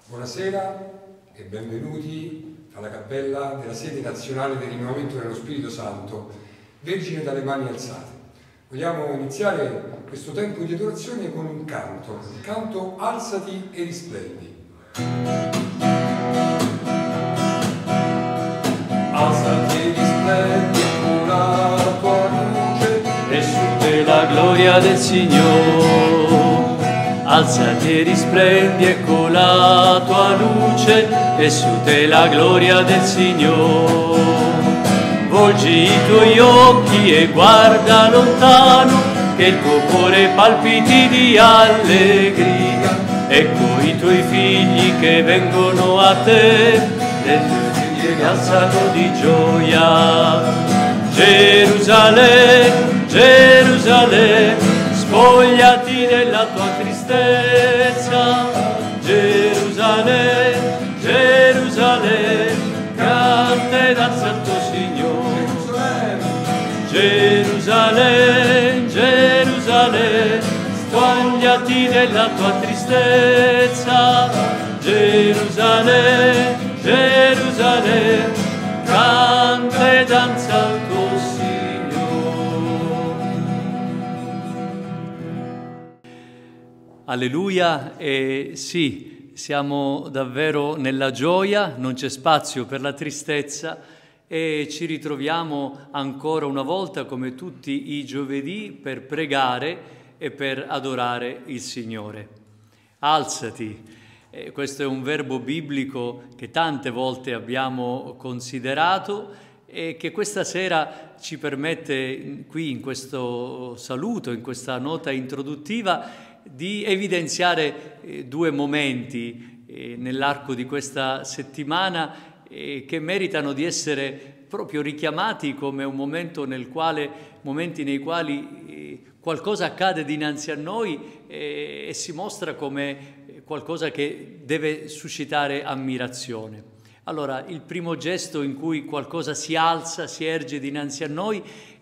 Buonasera e benvenuti alla cappella della sede nazionale del rinnovamento dello Spirito Santo, Vergine dalle mani alzate. Vogliamo iniziare questo tempo di adorazione con un canto, il canto Alzati e risplendi. Alzati e risplendi con la tua luce e su te la gloria del Signore. Alzati e risplendi, ecco la tua luce, e su te la gloria del Signore. Volgi i tuoi occhi e guarda lontano, che il tuo cuore palpiti di allegria. Ecco i tuoi figli che vengono a te, le tue figlie che alzano di gioia. Gerusalemme, Gerusalemme, spogliati della tua tristezza. Gerusalemme, Gerusalemme, canta e danza al tuo Signore. Gerusalemme, Gerusalemme, spogliati della tua tristezza. Gerusalemme, Gerusalemme, canta e danza al tuo Signore. Alleluia, e sì, siamo davvero nella gioia, non c'è spazio per la tristezza e ci ritroviamo ancora una volta come tutti i giovedì per pregare e per adorare il Signore. Alzati, questo è un verbo biblico che tante volte abbiamo considerato e che questa sera ci permette qui in questo saluto, in questa nota introduttiva, di evidenziare due momenti nell'arco di questa settimana che meritano di essere proprio richiamati come un momento momenti nei quali qualcosa accade dinanzi a noi e si mostra come qualcosa che deve suscitare ammirazione. Allora, il primo gesto in cui qualcosa si alza, si erge dinanzi a noi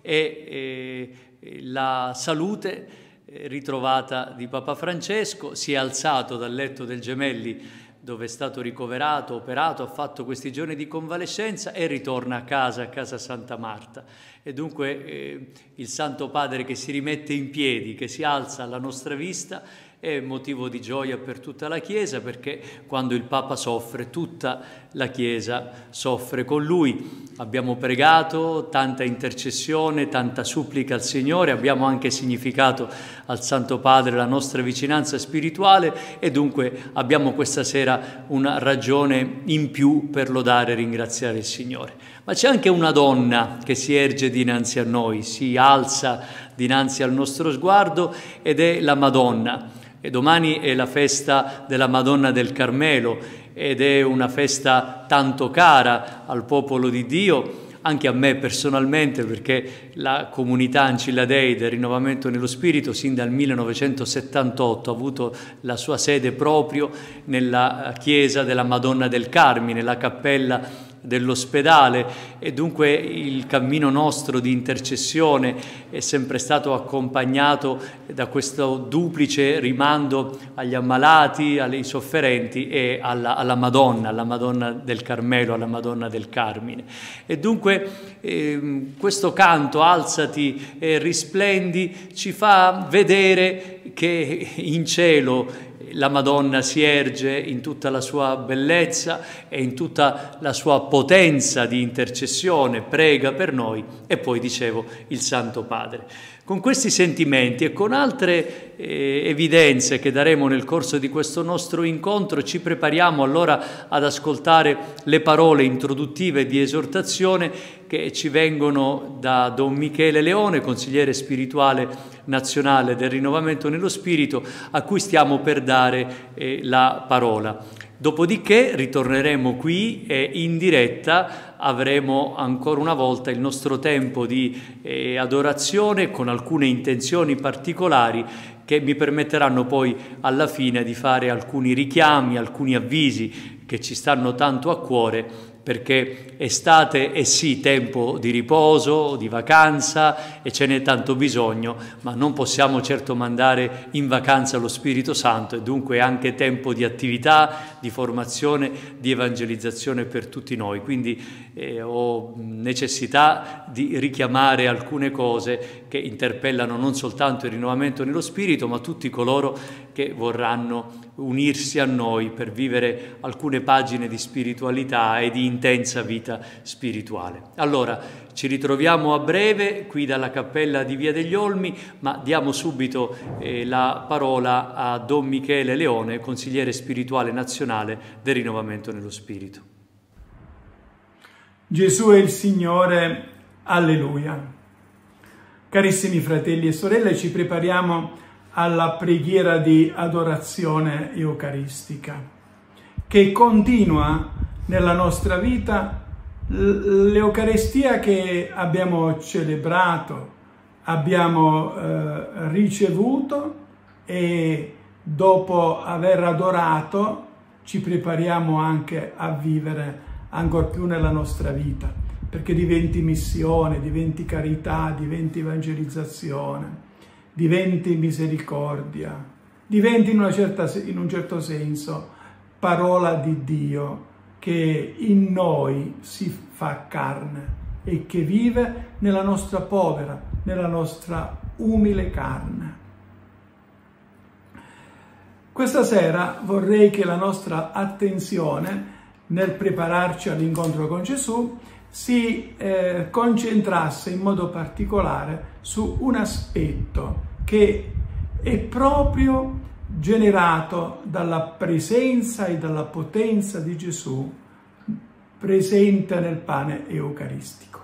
è la salute ritrovata di Papa Francesco. Si è alzato dal letto del Gemelli dove è stato ricoverato, operato, ha fatto questi giorni di convalescenza e ritorna a casa Santa Marta. E dunque il Santo Padre che si rimette in piedi, che si alza alla nostra vista, è motivo di gioia per tutta la Chiesa, perché quando il Papa soffre, tutta la Chiesa soffre con lui. Abbiamo pregato, tanta intercessione, tanta supplica al Signore, abbiamo anche significato al Santo Padre la nostra vicinanza spirituale e dunque abbiamo questa sera una ragione in più per lodare e ringraziare il Signore. Ma c'è anche una donna che si erge dinanzi a noi, si alza dinanzi al nostro sguardo ed è la Madonna. E domani è la festa della Madonna del Carmelo ed è una festa tanto cara al popolo di Dio, anche a me personalmente, perché la comunità Ancilla Dei del Rinnovamento nello Spirito sin dal 1978 ha avuto la sua sede proprio nella chiesa della Madonna del Carmine, la cappella dell'ospedale, e dunque il cammino nostro di intercessione è sempre stato accompagnato da questo duplice rimando agli ammalati, ai sofferenti e alla Madonna del Carmelo, alla Madonna del Carmine. E dunque questo canto Alzati e risplendi ci fa vedere che in cielo la Madonna si erge in tutta la sua bellezza e in tutta la sua potenza di intercessione, prega per noi, e poi, dicevo, il Santo Padre. Con questi sentimenti e con altre evidenze che daremo nel corso di questo nostro incontro, ci prepariamo allora ad ascoltare le parole introduttive di esortazione che ci vengono da Don Michele Leone, consigliere spirituale nazionale del Rinnovamento nello Spirito, a cui stiamo per dare la parola. Dopodiché ritorneremo qui e in diretta avremo ancora una volta il nostro tempo di adorazione con alcune intenzioni particolari che mi permetteranno poi alla fine di fare alcuni richiami, alcuni avvisi che ci stanno tanto a cuore perché estate è sì tempo di riposo, di vacanza, e ce n'è tanto bisogno, ma non possiamo certo mandare in vacanza lo Spirito Santo, e dunque è anche tempo di attività, di formazione, di evangelizzazione per tutti noi. Quindi ho necessità di richiamare alcune cose che interpellano non soltanto il rinnovamento nello spirito, ma tutti coloro che vorranno unirsi a noi per vivere alcune pagine di spiritualità e di intensa vita spirituale. Allora, ci ritroviamo a breve qui dalla Cappella di Via degli Olmi, ma diamo subito la parola a Don Michele Leone, consigliere spirituale nazionale del rinnovamento nello spirito. Gesù è il Signore, alleluia. Carissimi fratelli e sorelle, ci prepariamo alla preghiera di adorazione eucaristica, che continua nella nostra vita. L'Eucaristia che abbiamo celebrato, abbiamo ricevuto, e dopo aver adorato ci prepariamo anche a vivere ancor più nella nostra vita, perché diventi missione, diventi carità, diventi evangelizzazione, diventi misericordia, diventi in un certo senso parola di Dio che in noi si fa carne e che vive nella nostra povera, nella nostra umile carne. Questa sera vorrei che la nostra attenzione nel prepararci all'incontro con Gesù si concentrasse in modo particolare su un aspetto che è proprio generato dalla presenza e dalla potenza di Gesù presente nel pane eucaristico.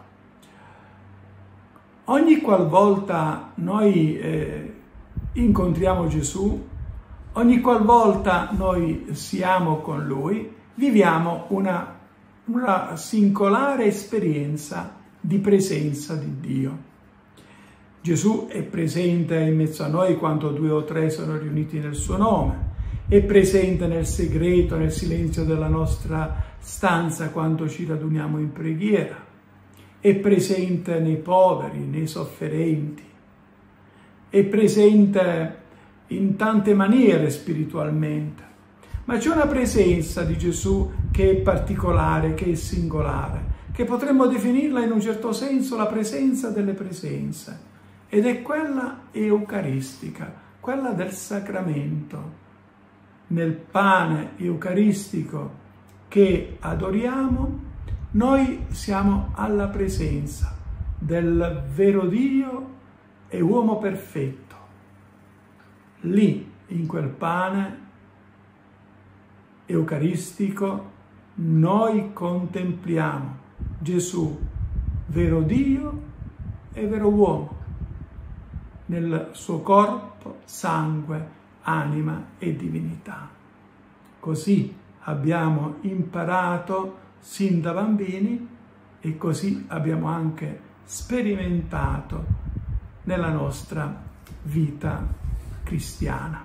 Ogni qualvolta noi incontriamo Gesù, ogni qualvolta noi siamo con Lui, viviamo una singolare esperienza di presenza di Dio. Gesù è presente in mezzo a noi quando 2 o 3 sono riuniti nel suo nome, è presente nel segreto, nel silenzio della nostra stanza quando ci raduniamo in preghiera, è presente nei poveri, nei sofferenti, è presente in tante maniere spiritualmente. Ma c'è una presenza di Gesù che è particolare, che è singolare, che potremmo definirla in un certo senso la presenza delle presenze, ed è quella eucaristica, quella del sacramento. Nel pane eucaristico che adoriamo, noi siamo alla presenza del vero Dio e uomo perfetto. Lì, in quel pane eucaristico, noi contempliamo Gesù, vero Dio e vero uomo, nel suo corpo, sangue, anima e divinità. Così abbiamo imparato sin da bambini e così abbiamo anche sperimentato nella nostra vita cristiana.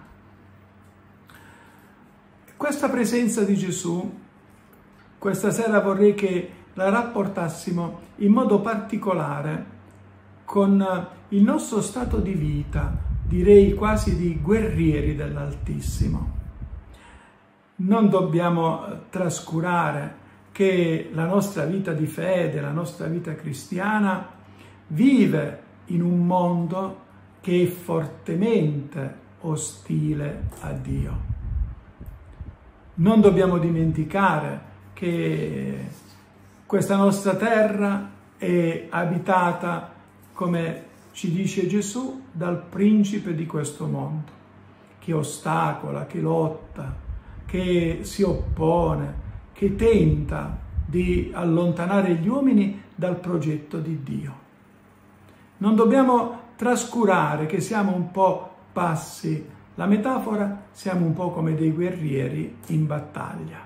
Questa presenza di Gesù, questa sera vorrei che la rapportassimo in modo particolare con il nostro stato di vita, direi quasi di guerrieri dell'Altissimo. Non dobbiamo trascurare che la nostra vita di fede, la nostra vita cristiana, vive in un mondo che è fortemente ostile a Dio. Non dobbiamo dimenticare che questa nostra terra è abitata, come ci dice Gesù, dal principe di questo mondo, che ostacola, che lotta, che si oppone, che tenta di allontanare gli uomini dal progetto di Dio. Non dobbiamo trascurare che siamo un po' passi. La metafora, siamo un po' come dei guerrieri in battaglia.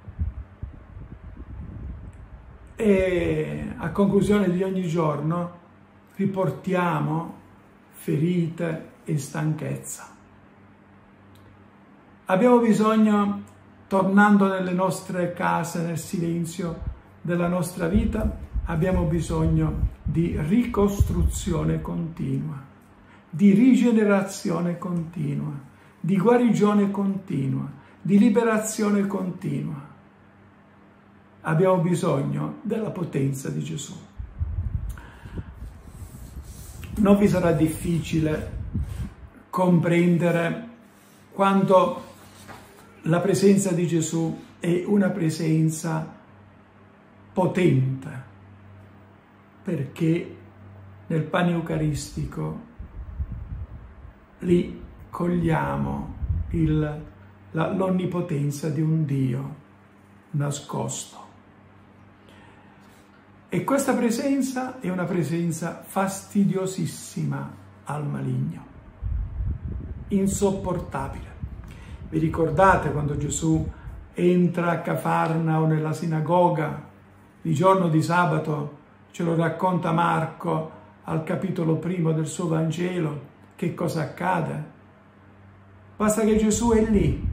E a conclusione di ogni giorno riportiamo ferite e stanchezza. Abbiamo bisogno, tornando nelle nostre case nel silenzio, della nostra vita abbiamo bisogno di ricostruzione continua, di rigenerazione continua, di guarigione continua, di liberazione continua. Abbiamo bisogno della potenza di Gesù. Non vi sarà difficile comprendere quanto la presenza di Gesù è una presenza potente, perché nel pane eucaristico lì cogliamo l'onnipotenza di un Dio nascosto. E questa presenza è una presenza fastidiosissima al maligno, insopportabile. Vi ricordate quando Gesù entra a Cafarnao nella sinagoga di giorno di sabato? Ce lo racconta Marco al capitolo 1 del suo Vangelo. Che cosa accade? Basta che Gesù è lì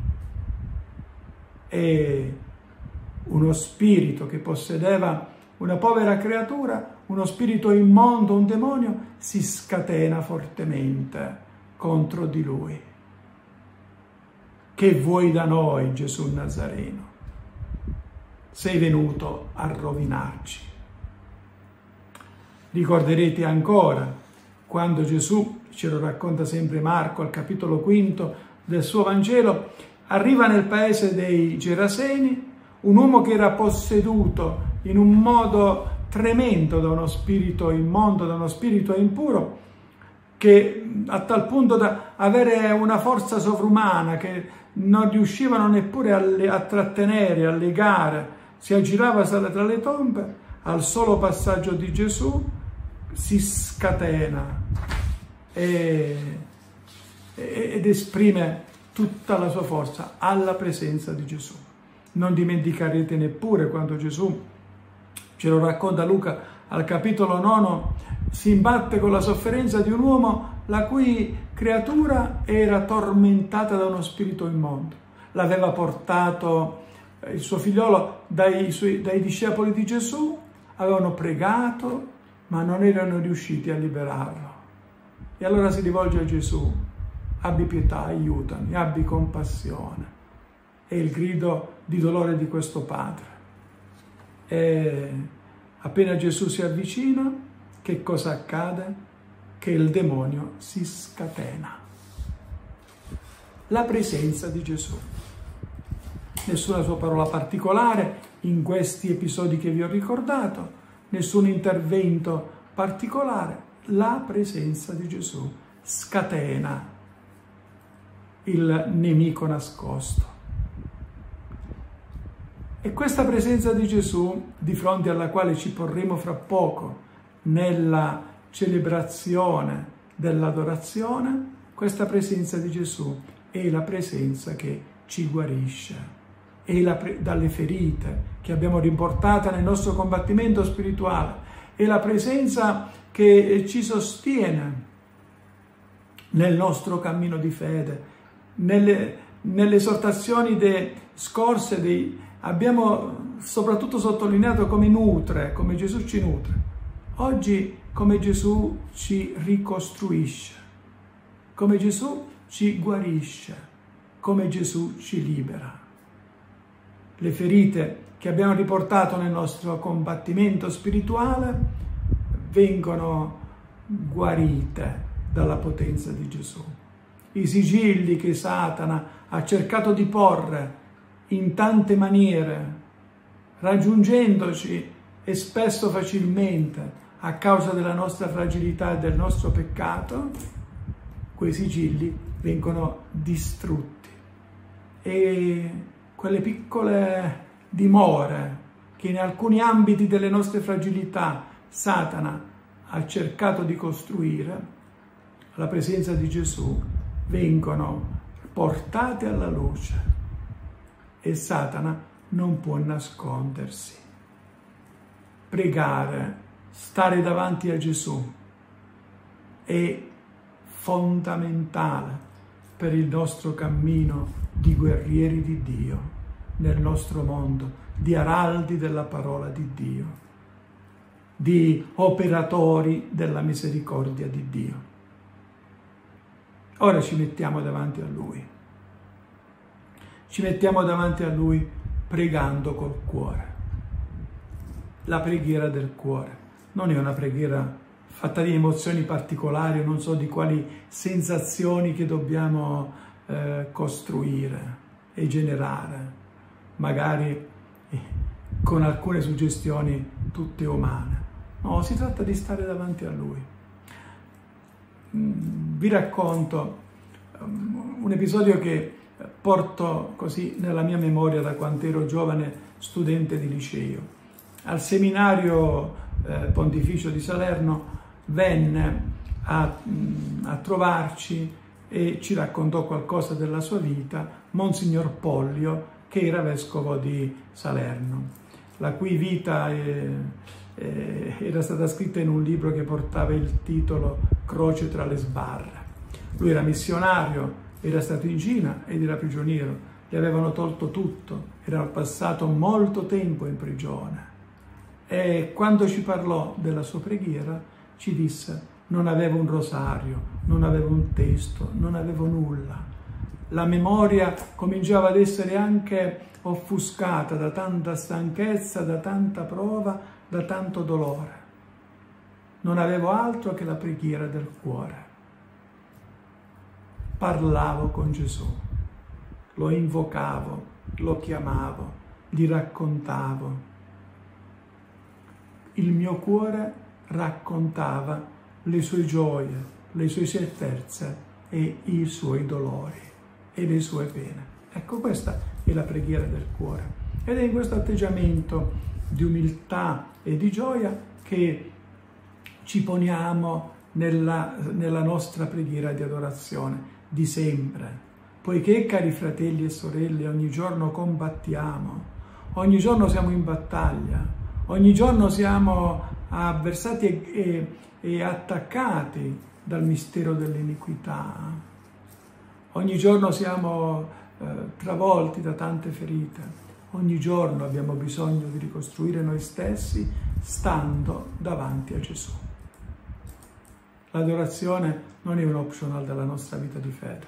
e uno spirito che possedeva una povera creatura, uno spirito immondo, un demonio, si scatena fortemente contro di lui. Che vuoi da noi, Gesù Nazareno? Sei venuto a rovinarci. Ricorderete ancora quando Gesù, ce lo racconta sempre Marco al capitolo 5 del suo Vangelo, arriva nel paese dei Geraseni, un uomo che era posseduto in un modo tremendo da uno spirito immondo, da uno spirito impuro, che a tal punto da avere una forza sovrumana che non riuscivano neppure a trattenere, a legare, si aggirava tra le tombe, al solo passaggio di Gesù si scatena ed esprime tutta la sua forza alla presenza di Gesù. Non dimenticherete neppure quando Gesù, ce lo racconta Luca al capitolo 9, si imbatte con la sofferenza di un uomo la cui creatura era tormentata da uno spirito immondo. L'aveva portato il suo figliolo dai discepoli di Gesù, avevano pregato, ma non erano riusciti a liberarlo. E allora si rivolge a Gesù: abbi pietà, aiutami, abbi compassione. È il grido di dolore di questo padre. E appena Gesù si avvicina, che cosa accade? Che il demonio si scatena. La presenza di Gesù. Nessuna sua parola particolare in questi episodi che vi ho ricordato, nessun intervento particolare. La presenza di Gesù scatena il nemico nascosto. E questa presenza di Gesù, di fronte alla quale ci porremo fra poco nella celebrazione dell'adorazione, questa presenza di Gesù è la presenza che ci guarisce, dalle ferite che abbiamo riportate nel nostro combattimento spirituale, è la presenza che ci sostiene nel nostro cammino di fede. Nelle esortazioni scorse abbiamo soprattutto sottolineato come nutre, come Gesù ci nutre. Oggi come Gesù ci ricostruisce, come Gesù ci guarisce, come Gesù ci libera. Le ferite che abbiamo riportato nel nostro combattimento spirituale vengono guarite dalla potenza di Gesù. I sigilli che Satana ha cercato di porre in tante maniere, raggiungendoci e spesso facilmente a causa della nostra fragilità e del nostro peccato, quei sigilli vengono distrutti. E quelle piccole dimore che in alcuni ambiti delle nostre fragilità Satana ha cercato di costruire, alla presenza di Gesù vengono portate alla luce e Satana non può nascondersi. Pregare, stare davanti a Gesù è fondamentale per il nostro cammino di guerrieri di Dio. nel nostro mondo di araldi della parola di Dio, di operatori della misericordia di Dio. Ora ci mettiamo davanti a Lui. Ci mettiamo davanti a Lui pregando col cuore. La preghiera del cuore non è una preghiera fatta di emozioni particolari, non so di quali sensazioni che dobbiamo costruire e generare, magari con alcune suggestioni tutte umane. No, si tratta di stare davanti a Lui. Vi racconto un episodio che porto così nella mia memoria da quando ero giovane studente di liceo. Al seminario pontificio di Salerno venne a trovarci e ci raccontò qualcosa della sua vita Monsignor Pollio, che era vescovo di Salerno, la cui vita era stata scritta in un libro che portava il titolo Croce tra le sbarre. Lui era missionario, era stato in Cina ed era prigioniero, gli avevano tolto tutto, era passato molto tempo in prigione. E quando ci parlò della sua preghiera ci disse: non avevo un rosario, non avevo un testo, non avevo nulla. La memoria cominciava ad essere anche offuscata da tanta stanchezza, da tanta prova, da tanto dolore. Non avevo altro che la preghiera del cuore. Parlavo con Gesù, lo invocavo, lo chiamavo, gli raccontavo. Il mio cuore raccontava le sue gioie, le sue certezze e i suoi dolori e le sue pene. Ecco, questa è la preghiera del cuore. Ed è in questo atteggiamento di umiltà e di gioia che ci poniamo nella nostra preghiera di adorazione di sempre. Poiché, cari fratelli e sorelle, ogni giorno combattiamo, ogni giorno siamo in battaglia, ogni giorno siamo avversati e attaccati dal mistero dell'iniquità. Ogni giorno siamo travolti da tante ferite. Ogni giorno abbiamo bisogno di ricostruire noi stessi stando davanti a Gesù. L'adorazione non è un optional della nostra vita di fede,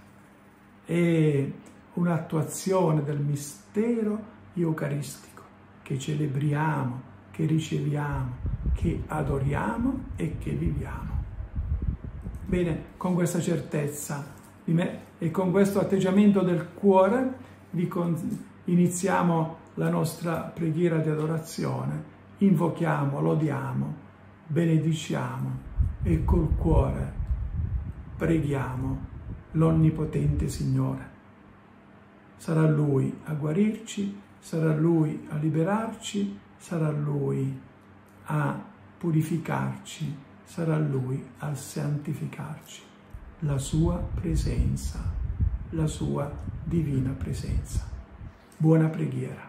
è un'attuazione del mistero eucaristico che celebriamo, che riceviamo, che adoriamo e che viviamo. Bene, con questa certezza di me e con questo atteggiamento del cuore iniziamo la nostra preghiera di adorazione, invochiamo, lodiamo, benediciamo e col cuore preghiamo l'Onnipotente Signore. Sarà Lui a guarirci, sarà Lui a liberarci, sarà Lui a purificarci, sarà Lui a santificarci. La sua presenza, la sua divina presenza. Buona preghiera.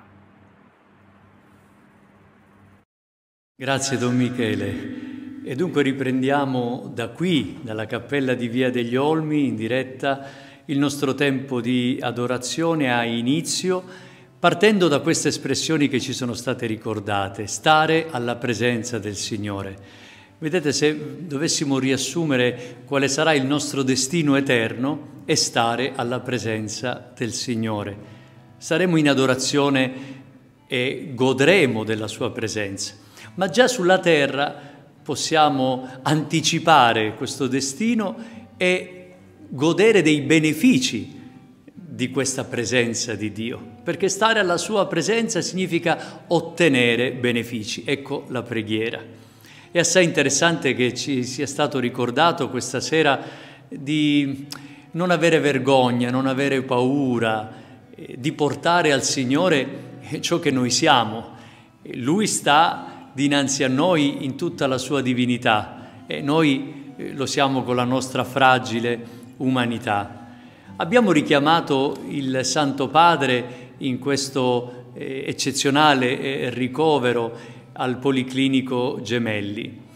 Grazie Don Michele. E dunque riprendiamo da qui, dalla cappella di Via degli Olmi, in diretta, il nostro tempo di adorazione ha inizio, partendo da queste espressioni che ci sono state ricordate: stare alla presenza del Signore. Vedete, se dovessimo riassumere quale sarà il nostro destino eterno, è stare alla presenza del Signore. Saremo in adorazione e godremo della sua presenza, ma già sulla terra possiamo anticipare questo destino e godere dei benefici di questa presenza di Dio, perché stare alla sua presenza significa ottenere benefici. Ecco la preghiera. È assai interessante che ci sia stato ricordato questa sera di non avere vergogna, non avere paura, di portare al Signore ciò che noi siamo. Lui sta dinanzi a noi in tutta la sua divinità e noi lo siamo con la nostra fragile umanità. Abbiamo richiamato il Santo Padre in questo eccezionale ricovero al Policlinico Gemelli.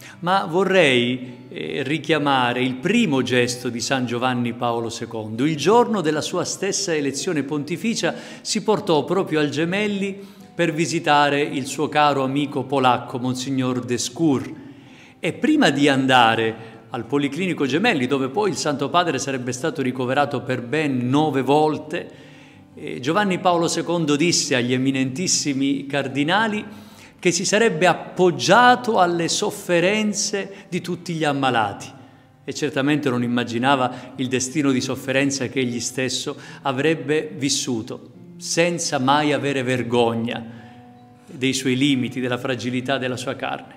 Ma vorrei richiamare il primo gesto di San Giovanni Paolo II. Il giorno della sua stessa elezione pontificia si portò proprio al Gemelli per visitare il suo caro amico polacco, Monsignor Descour. E prima di andare al Policlinico Gemelli, dove poi il Santo Padre sarebbe stato ricoverato per ben 9 volte, Giovanni Paolo II disse agli eminentissimi cardinali che si sarebbe appoggiato alle sofferenze di tutti gli ammalati e certamente non immaginava il destino di sofferenza che egli stesso avrebbe vissuto, senza mai avere vergogna dei suoi limiti, della fragilità della sua carne.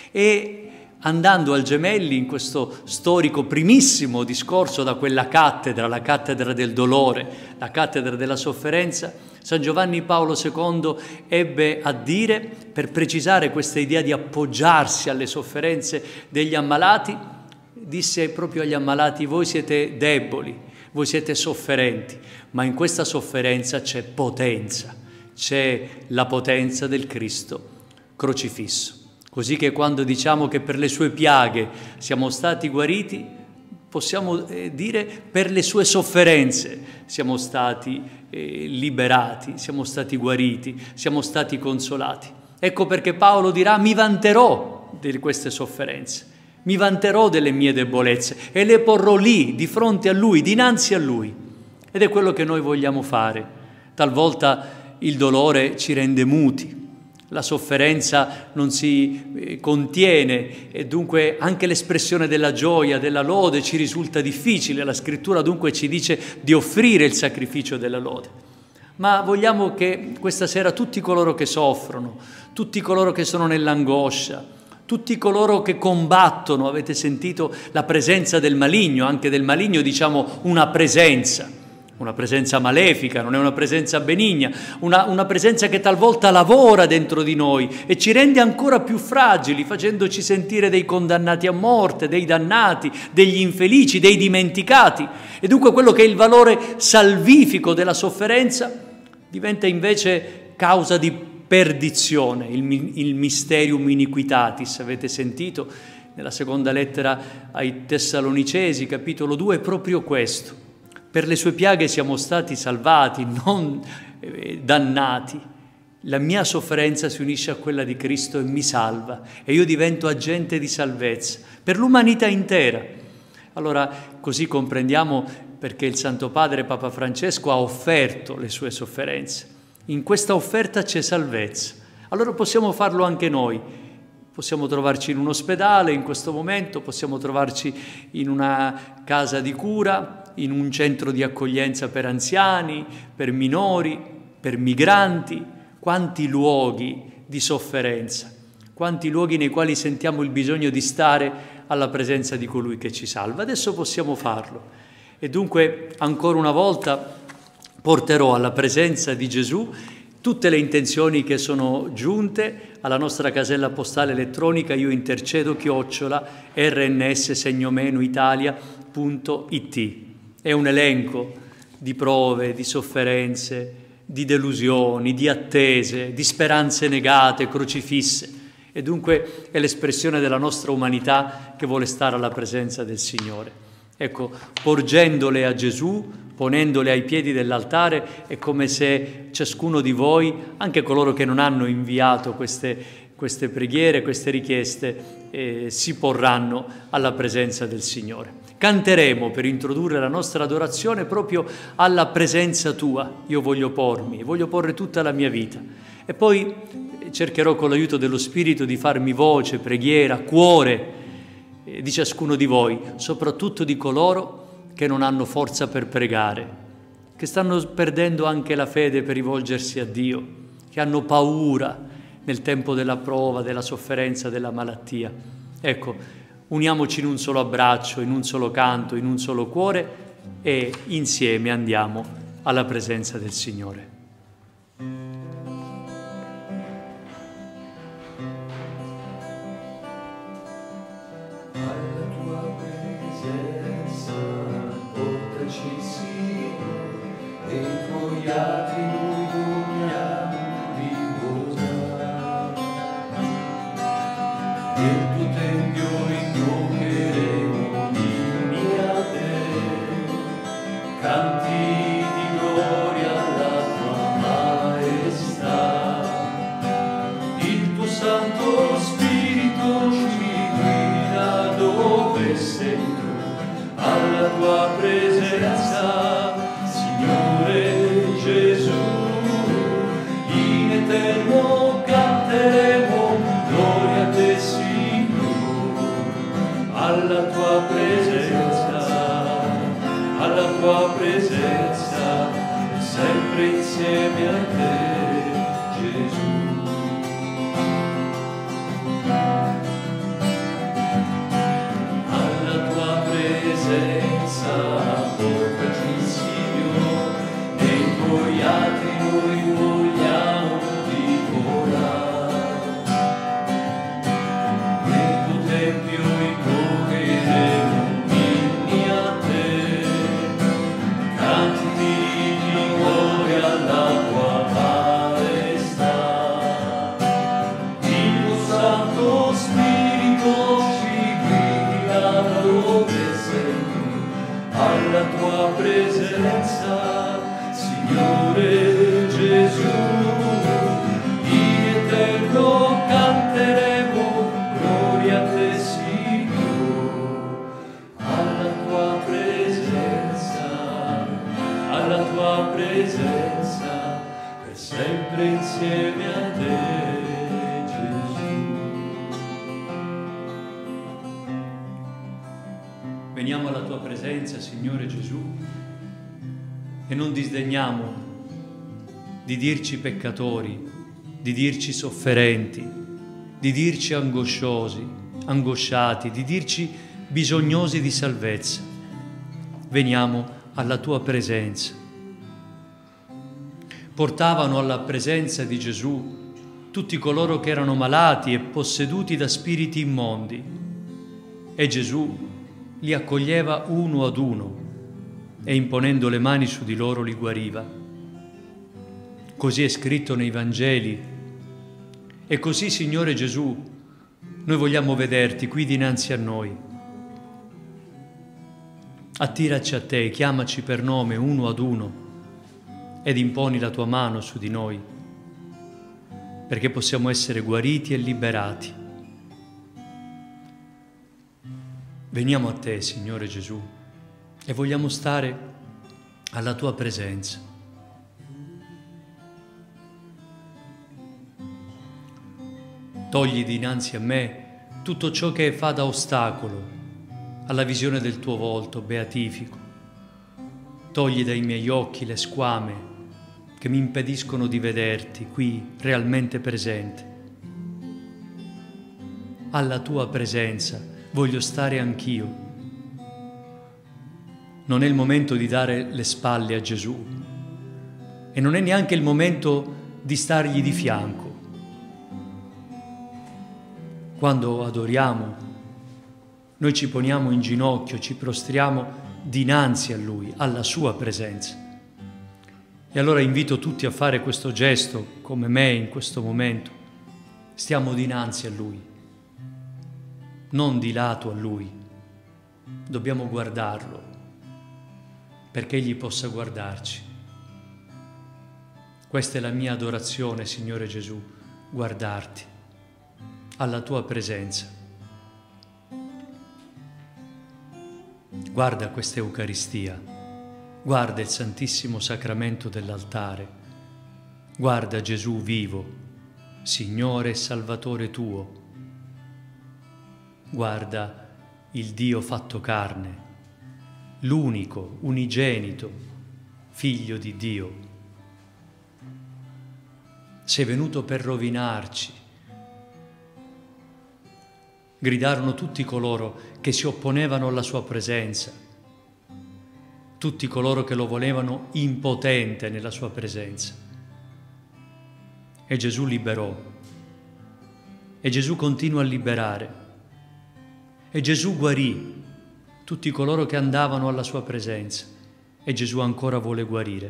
E andando al Gemelli, in questo storico primissimo discorso da quella cattedra, la cattedra del dolore, la cattedra della sofferenza, San Giovanni Paolo II ebbe a dire, per precisare questa idea di appoggiarsi alle sofferenze degli ammalati, disse proprio agli ammalati: voi siete deboli, voi siete sofferenti, ma in questa sofferenza c'è potenza, c'è la potenza del Cristo crocifisso. Così che quando diciamo che per le sue piaghe siamo stati guariti, possiamo dire per le sue sofferenze siamo stati liberati, siamo stati guariti, siamo stati consolati. Ecco perché Paolo dirà: mi vanterò di queste sofferenze, mi vanterò delle mie debolezze e le porrò lì, di fronte a Lui, dinanzi a Lui. Ed è quello che noi vogliamo fare. Talvolta il dolore ci rende muti, la sofferenza non si contiene e dunque anche l'espressione della gioia, della lode ci risulta difficile. La Scrittura dunque ci dice di offrire il sacrificio della lode. Ma vogliamo che questa sera tutti coloro che soffrono, tutti coloro che sono nell'angoscia, tutti coloro che combattono, avete sentito la presenza del maligno, anche del maligno diciamo una presenza malefica, non è una presenza benigna, una presenza che talvolta lavora dentro di noi e ci rende ancora più fragili, facendoci sentire dei condannati a morte, dei dannati, degli infelici, dei dimenticati. E dunque quello che è il valore salvifico della sofferenza diventa invece causa di perdizione, il mysterium iniquitatis, avete sentito nella seconda lettera ai Tessalonicesi, capitolo 2, è proprio questo. Per le sue piaghe siamo stati salvati, non dannati. La mia sofferenza si unisce a quella di Cristo e mi salva e io divento agente di salvezza per l'umanità intera. Allora così comprendiamo perché il Santo Padre Papa Francesco ha offerto le sue sofferenze. In questa offerta c'è salvezza. Allora possiamo farlo anche noi. Possiamo trovarci in un ospedale in questo momento, possiamo trovarci in una casa di cura, in un centro di accoglienza per anziani, per minori, per migranti. Quanti luoghi di sofferenza, quanti luoghi nei quali sentiamo il bisogno di stare alla presenza di colui che ci salva. Adesso possiamo farlo. E dunque, ancora una volta, porterò alla presenza di Gesù tutte le intenzioni che sono giunte alla nostra casella postale elettronica iointercedo@rns-italia.it. È un elenco di prove, di sofferenze, di delusioni, di attese, di speranze negate, crocifisse. E dunque è l'espressione della nostra umanità che vuole stare alla presenza del Signore. Ecco, porgendole a Gesù, ponendole ai piedi dell'altare, è come se ciascuno di voi, anche coloro che non hanno inviato queste preghiere, queste richieste, si porranno alla presenza del Signore. Canteremo per introdurre la nostra adorazione proprio alla presenza Tua. Io voglio porre tutta la mia vita. E poi cercherò con l'aiuto dello Spirito di farmi voce, preghiera, cuore di ciascuno di voi, soprattutto di coloro che non hanno forza per pregare, che stanno perdendo anche la fede per rivolgersi a Dio, che hanno paura nel tempo della prova, della sofferenza, della malattia. Ecco, uniamoci in un solo abbraccio, in un solo canto, in un solo cuore e insieme andiamo alla presenza del Signore. Il tuo tempio invocheremo inni a te, canti di gloria alla tua maestà. Il tuo Santo Spirito ci guida dove sento, alla tua presenza, Signore Gesù. In eterno canteremo gloria a te, Signore, alla tua presenza, sempre insieme a te, Gesù. Alla tua presenza, portaci, Signore, nei tuoi atri noi vogliamo divorare. Nel tuo tempio invocheremo inni a te, canti di gloria alla tua maestà. Il tuo Santo Spirito ci guida dove sei, alla tua presenza, Signore Gesù. In eterno canteremo gloria a te, Signore, alla tua presenza, per sempre insieme a te, Gesù. Veniamo alla tua presenza, Signore Gesù, e non disdegniamo di dirci peccatori, di dirci sofferenti, di dirci angosciati, di dirci bisognosi di salvezza. Veniamo alla tua presenza. Portavano alla presenza di Gesù tutti coloro che erano malati e posseduti da spiriti immondi, e Gesù li accoglieva uno ad uno e imponendo le mani su di loro li guariva. Così è scritto nei Vangeli. E così, Signore Gesù, noi vogliamo vederti qui dinanzi a noi. Attiraci a te, chiamaci per nome uno ad uno ed imponi la tua mano su di noi, perché possiamo essere guariti e liberati. Veniamo a te, Signore Gesù, e vogliamo stare alla tua presenza. Togli dinanzi a me tutto ciò che fa da ostacolo alla visione del tuo volto beatifico. Togli dai miei occhi le squame che mi impediscono di vederti qui realmente presente. Alla tua presenza voglio stare anch'io. Non è il momento di dare le spalle a Gesù e non è neanche il momento di stargli di fianco. Quando adoriamo, noi ci poniamo in ginocchio, ci prostriamo dinanzi a Lui, alla Sua presenza. E allora invito tutti a fare questo gesto, come me in questo momento. Stiamo dinanzi a Lui, non di lato a Lui. Dobbiamo guardarlo, perché Egli possa guardarci. Questa è la mia adorazione, Signore Gesù, guardarti, alla Tua presenza. Guarda questa Eucaristia, guarda il Santissimo Sacramento dell'altare, guarda Gesù vivo, Signore e Salvatore tuo, guarda il Dio fatto carne, l'unico, unigenito, Figlio di Dio. Sei venuto per rovinarci. Gridarono tutti coloro che si opponevano alla sua presenza, tutti coloro che lo volevano impotente nella sua presenza. E Gesù liberò, e Gesù continua a liberare, e Gesù guarì tutti coloro che andavano alla sua presenza, e Gesù ancora vuole guarire.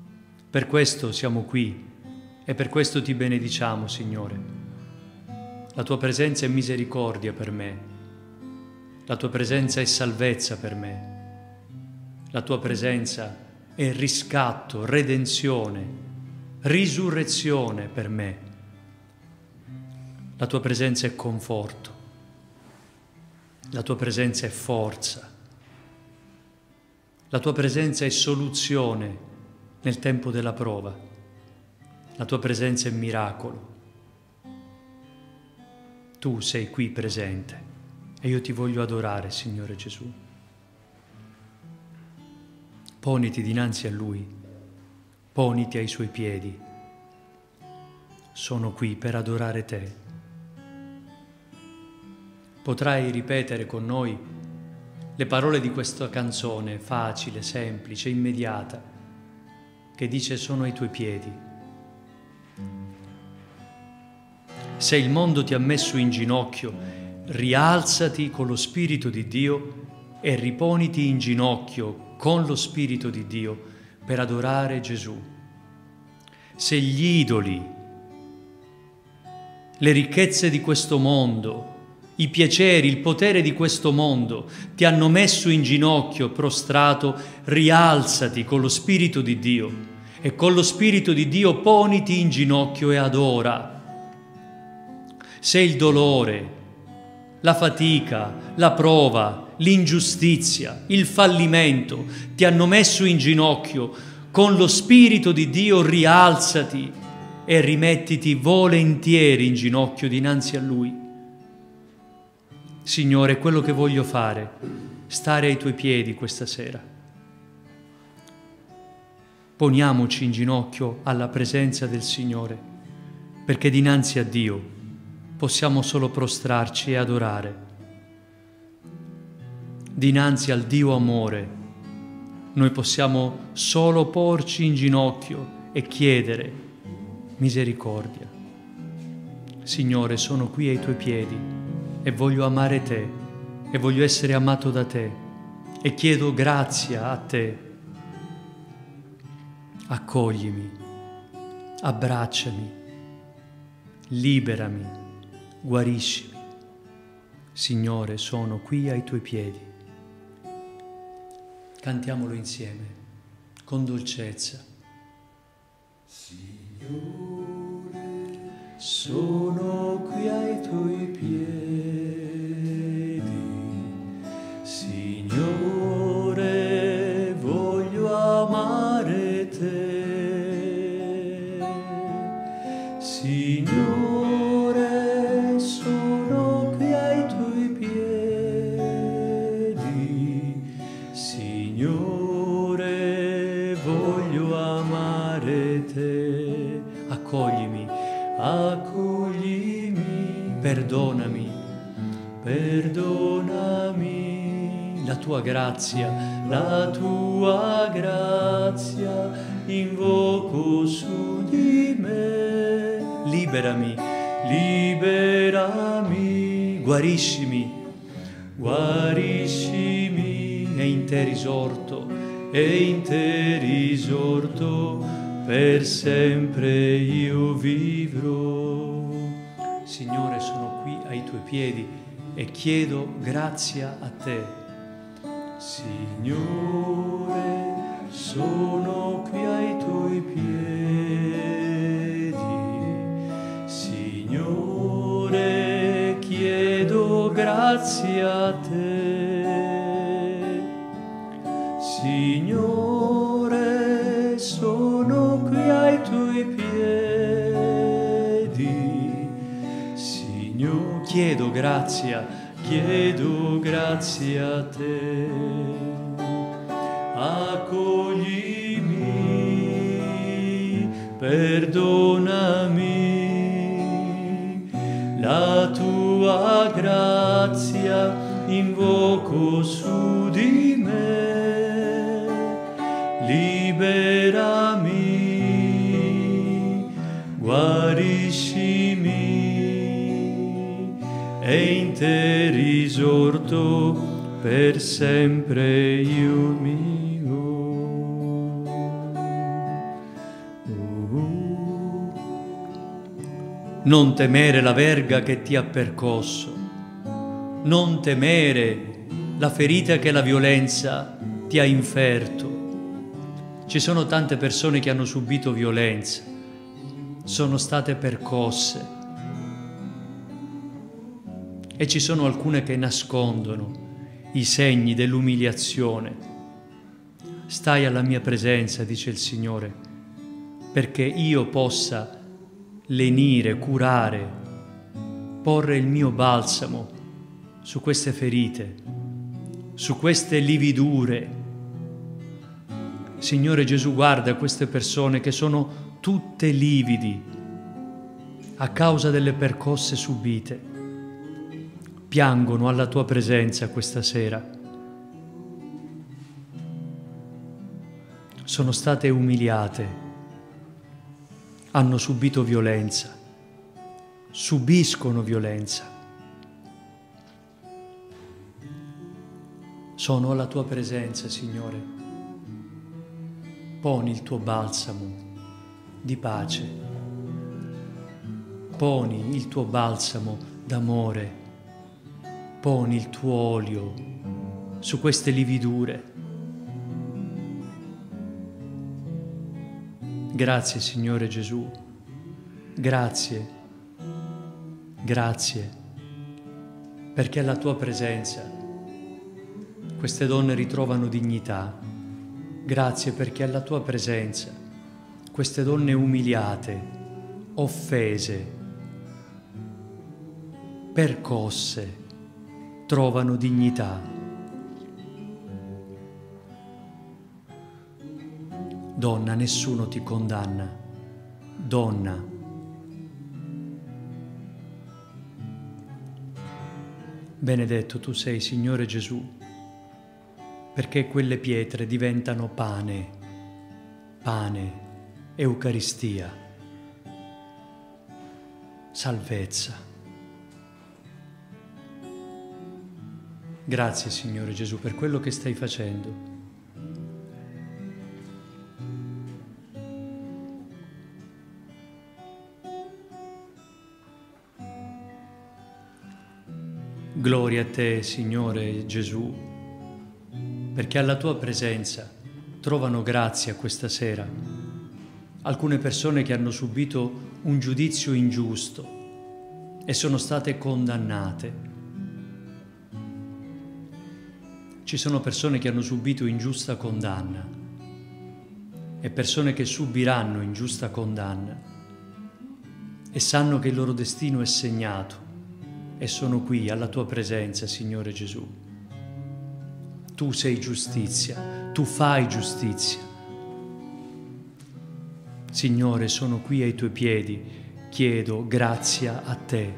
Per questo siamo qui, e per questo ti benediciamo, Signore. La tua presenza è misericordia per me. La tua presenza è salvezza per me. La tua presenza è riscatto, redenzione, risurrezione per me. La tua presenza è conforto. La tua presenza è forza. La tua presenza è soluzione nel tempo della prova. La tua presenza è miracolo. Tu sei qui presente e io ti voglio adorare, Signore Gesù. Poniti dinanzi a Lui, poniti ai Suoi piedi. Sono qui per adorare Te. Potrai ripetere con noi le parole di questa canzone facile, semplice, immediata, che dice: sono ai Tuoi piedi. Se il mondo ti ha messo in ginocchio, rialzati con lo Spirito di Dio e riponiti in ginocchio con lo Spirito di Dio per adorare Gesù. Se gli idoli, le ricchezze di questo mondo, i piaceri, il potere di questo mondo ti hanno messo in ginocchio, prostrato, rialzati con lo Spirito di Dio e con lo Spirito di Dio poniti in ginocchio e adora. Se il dolore, la fatica, la prova, l'ingiustizia, il fallimento ti hanno messo in ginocchio, con lo Spirito di Dio rialzati e rimettiti volentieri in ginocchio dinanzi a Lui. Signore, è quello che voglio fare, stare ai Tuoi piedi questa sera. Poniamoci in ginocchio alla presenza del Signore, perché dinanzi a Dio possiamo solo prostrarci e adorare. Dinanzi al Dio amore, noi possiamo solo porci in ginocchio e chiedere misericordia. Signore, sono qui ai Tuoi piedi e voglio amare Te e voglio essere amato da Te e chiedo grazia a Te. Accoglimi, abbracciami, liberami, guariscimi. Signore, sono qui ai Tuoi piedi. Cantiamolo insieme, con dolcezza. Signore, sono qui ai Tuoi piedi. Signore, voglio amare Te. Signore, sono qui ai Tuoi piedi. Signore, voglio amare Te. Accoglimi, accoglimi, perdonami, perdonami. La Tua grazia invoco su di me. Liberami, liberami, guariscimi, guariscimi. E in Te risorto, per sempre io vivrò. Signore, sono qui ai Tuoi piedi e chiedo grazia a Te. Signore, sono qui ai Tuoi piedi. Signore, chiedo grazia a Te. Signore, sono qui ai Tuoi piedi. Signore, chiedo grazia a Te. Accoglimi, perdonami, la Tua grazia invoco su di me. Liberami, guariscimi, e in Te risorto per sempre io mio. Non temere la verga che ti ha percosso, non temere la ferita che la violenza ti ha inferto. Ci sono tante persone che hanno subito violenza, sono state percosse e ci sono alcune che nascondono i segni dell'umiliazione. Stai alla mia presenza, dice il Signore, perché io possa lenire, curare, porre il mio balsamo su queste ferite, su queste lividure. Signore Gesù, guarda queste persone che sono tutte lividi a causa delle percosse subite. Piangono alla tua presenza questa sera. Sono state umiliate. Hanno subito violenza, subiscono violenza. Sono alla tua presenza, Signore. Poni il tuo balsamo di pace, poni il tuo balsamo d'amore, poni il tuo olio su queste lividure. Grazie, Signore Gesù, grazie, grazie, perché alla tua presenza queste donne ritrovano dignità. Grazie perché alla tua presenza queste donne umiliate, offese, percosse, trovano dignità. Donna, nessuno ti condanna. Donna, benedetto tu sei, Signore Gesù, perché quelle pietre diventano pane, pane, Eucaristia, salvezza. Grazie, Signore Gesù, per quello che stai facendo. Gloria a te, Signore Gesù, perché alla tua presenza trovano grazia questa sera. Alcune persone che hanno subito un giudizio ingiusto e sono state condannate. Ci sono persone che hanno subito ingiusta condanna e persone che subiranno ingiusta condanna e sanno che il loro destino è segnato. E sono qui alla tua presenza, Signore Gesù. Tu sei giustizia, tu fai giustizia. Signore, sono qui ai tuoi piedi, chiedo grazia a te.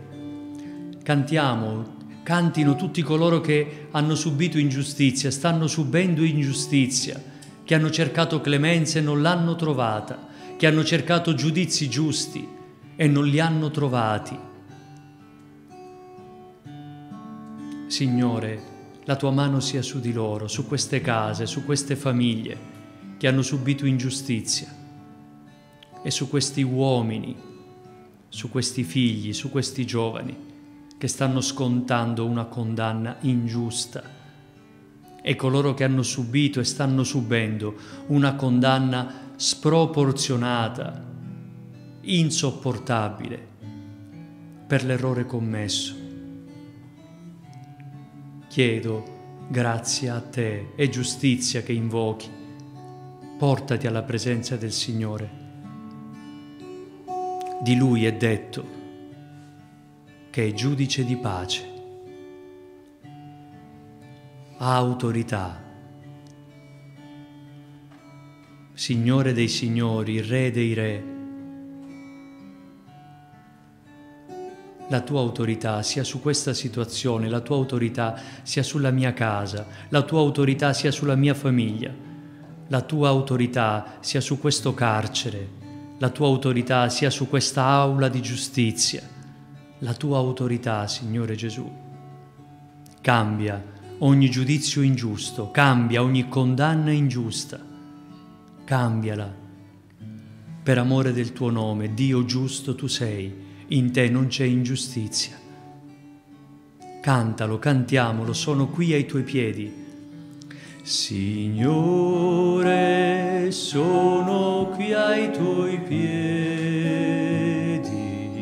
Cantino tutti coloro che hanno subito ingiustizia, stanno subendo ingiustizia, che hanno cercato clemenza e non l'hanno trovata, che hanno cercato giudizi giusti e non li hanno trovati. Signore, la tua mano sia su di loro, su queste case, su queste famiglie che hanno subito ingiustizia e su questi uomini, su questi figli, su questi giovani che stanno scontando una condanna ingiusta e coloro che hanno subito e stanno subendo una condanna sproporzionata, insopportabile per l'errore commesso. Chiedo grazia a te e giustizia che invochi. Portati alla presenza del Signore. Di Lui è detto che è giudice di pace. Ha autorità. Signore dei signori, Re dei re. La tua autorità sia su questa situazione, la tua autorità sia sulla mia casa, la tua autorità sia sulla mia famiglia, la tua autorità sia su questo carcere, la tua autorità sia su questa aula di giustizia, la tua autorità, Signore Gesù. Cambia ogni giudizio ingiusto, cambia ogni condanna ingiusta, cambiala per amore del tuo nome. Dio giusto tu sei in te non c'è ingiustizia. Cantalo, cantiamolo, sono qui ai tuoi piedi. Signore, sono qui ai tuoi piedi.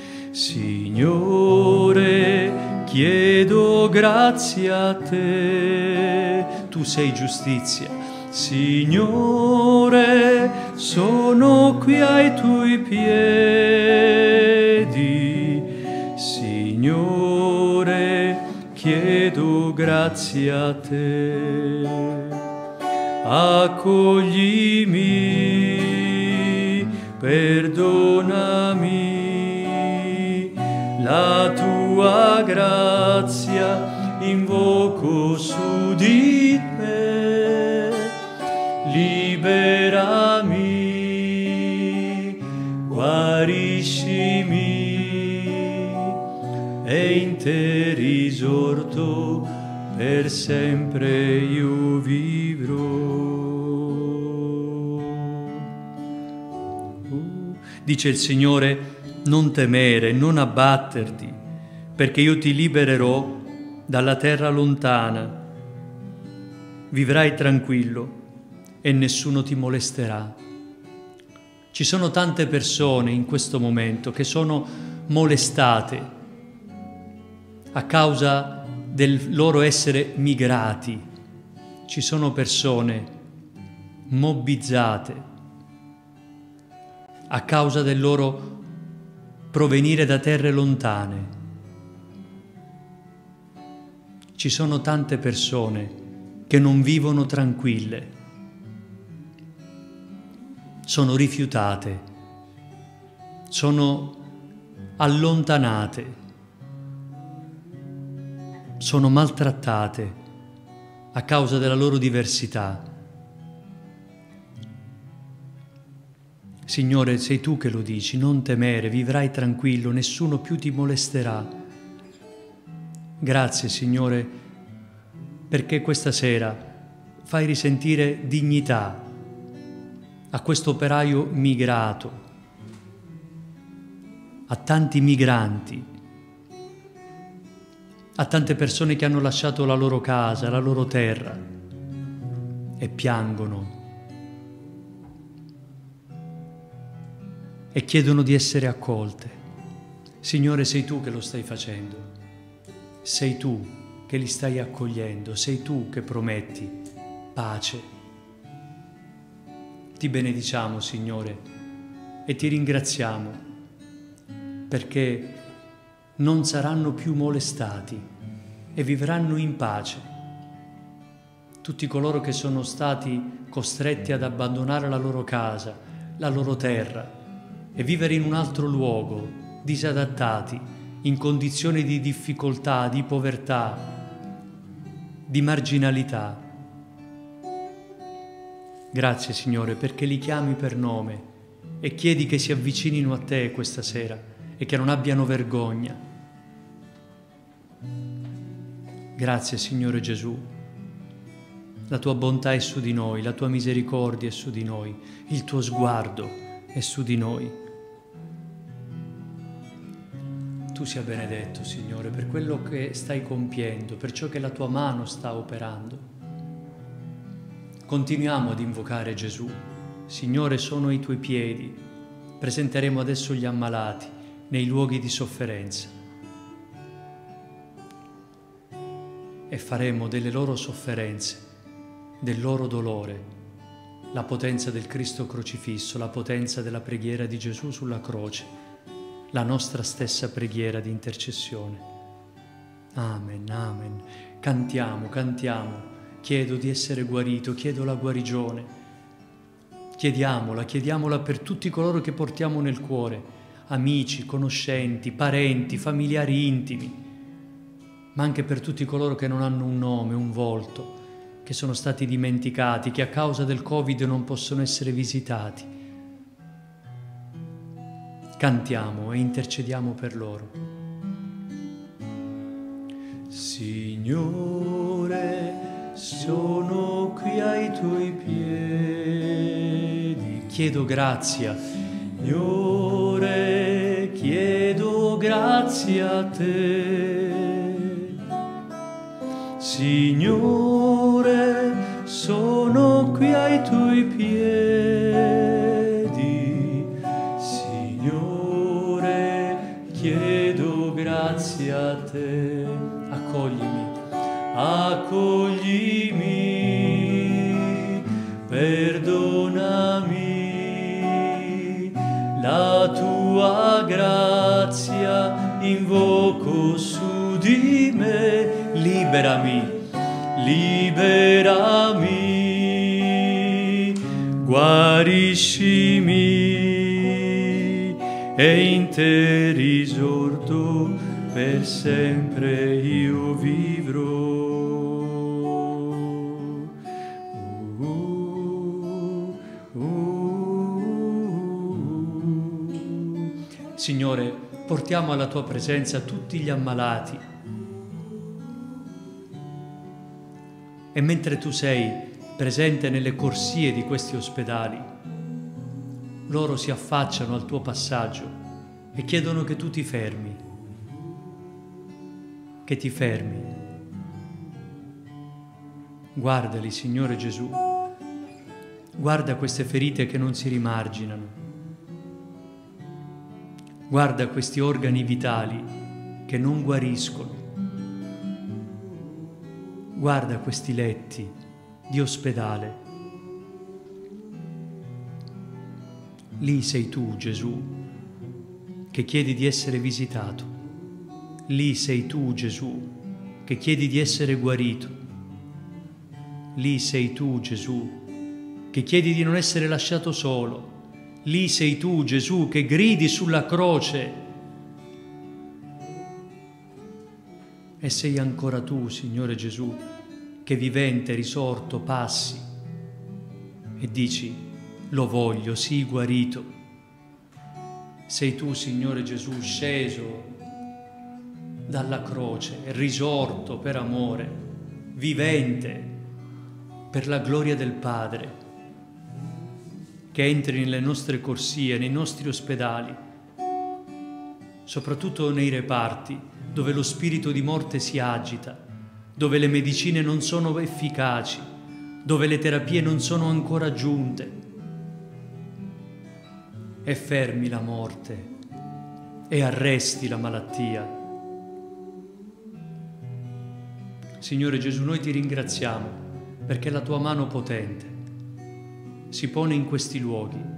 Signore, chiedo grazia a te. Tu sei giustizia. Signore, sono qui ai tuoi piedi. Signore, chiedo grazia a te. Accoglimi, perdonami, la tua grazia invoco su di me. Liberami, guariscimi, e in te risorto per sempre io vivrò. Dice il Signore: non temere, non abbatterti, perché io ti libererò dalla terra lontana. Vivrai tranquillo e nessuno ti molesterà. Ci sono tante persone in questo momento che sono molestate a causa del loro essere migrati. Ci sono persone mobbizzate a causa del loro provenire da terre lontane. Ci sono tante persone che non vivono tranquille, sono rifiutate, sono allontanate, sono maltrattate a causa della loro diversità. Signore, sei tu che lo dici: non temere, vivrai tranquillo, nessuno più ti molesterà. Grazie, Signore, perché questa sera fai risentire dignità a questo operaio migrato, a tanti migranti, a tante persone che hanno lasciato la loro casa, la loro terra e piangono e chiedono di essere accolte. Signore, sei tu che lo stai facendo, sei tu che li stai accogliendo, sei tu che prometti pace. Ti benediciamo, Signore, e ti ringraziamo perché non saranno più molestati e vivranno in pace. Tutti coloro che sono stati costretti ad abbandonare la loro casa, la loro terra e vivere in un altro luogo, disadattati, in condizioni di difficoltà, di povertà, di marginalità. Grazie, Signore, perché li chiami per nome e chiedi che si avvicinino a te questa sera e che non abbiano vergogna. Grazie, Signore Gesù. La tua bontà è su di noi, la tua misericordia è su di noi, il tuo sguardo è su di noi. Tu sia benedetto, Signore, per quello che stai compiendo, per ciò che la tua mano sta operando. Continuiamo ad invocare Gesù. Signore, sono ai tuoi piedi. Presenteremo adesso gli ammalati nei luoghi di sofferenza e faremo delle loro sofferenze, del loro dolore, la potenza del Cristo crocifisso, la potenza della preghiera di Gesù sulla croce, la nostra stessa preghiera di intercessione. Amen, amen. Cantiamo, cantiamo. Chiedo di essere guarito, chiedo la guarigione. Chiediamola per tutti coloro che portiamo nel cuore, amici, conoscenti, parenti, familiari intimi, ma anche per tutti coloro che non hanno un nome, un volto, che sono stati dimenticati, che a causa del Covid non possono essere visitati. Cantiamo e intercediamo per loro. Signore, sono qui ai tuoi piedi. Chiedo grazia, Signore, chiedo grazie a te. Signore, sono qui ai tuoi piedi. Signore, chiedo grazie a te. Accoglimi, accoglimi, perdonami, la tua grazia invoco su di me. Liberami, liberami, guariscimi e in te risorto per sempre io vivrò. Signore, portiamo alla tua presenza tutti gli ammalati. E mentre tu sei presente nelle corsie di questi ospedali, loro si affacciano al tuo passaggio e chiedono che tu ti fermi, che ti fermi. Guardali, Signore Gesù, guarda queste ferite che non si rimarginano, guarda questi organi vitali che non guariscono. Guarda questi letti di ospedale. Lì sei tu, Gesù, che chiedi di essere visitato. Lì sei tu, Gesù, che chiedi di essere guarito. Lì sei tu, Gesù, che chiedi di non essere lasciato solo. Lì sei tu, Gesù, che gridi sulla croce. E sei ancora tu, Signore Gesù, che vivente, risorto, passi e dici: lo voglio, sii guarito. Sei tu, Signore Gesù, sceso dalla croce, risorto per amore, vivente per la gloria del Padre, che entri nelle nostre corsie, nei nostri ospedali, soprattutto nei reparti, dove lo spirito di morte si agita, dove le medicine non sono efficaci, dove le terapie non sono ancora giunte. E fermi la morte e arresti la malattia. Signore Gesù, noi ti ringraziamo perché la tua mano potente si pone in questi luoghi.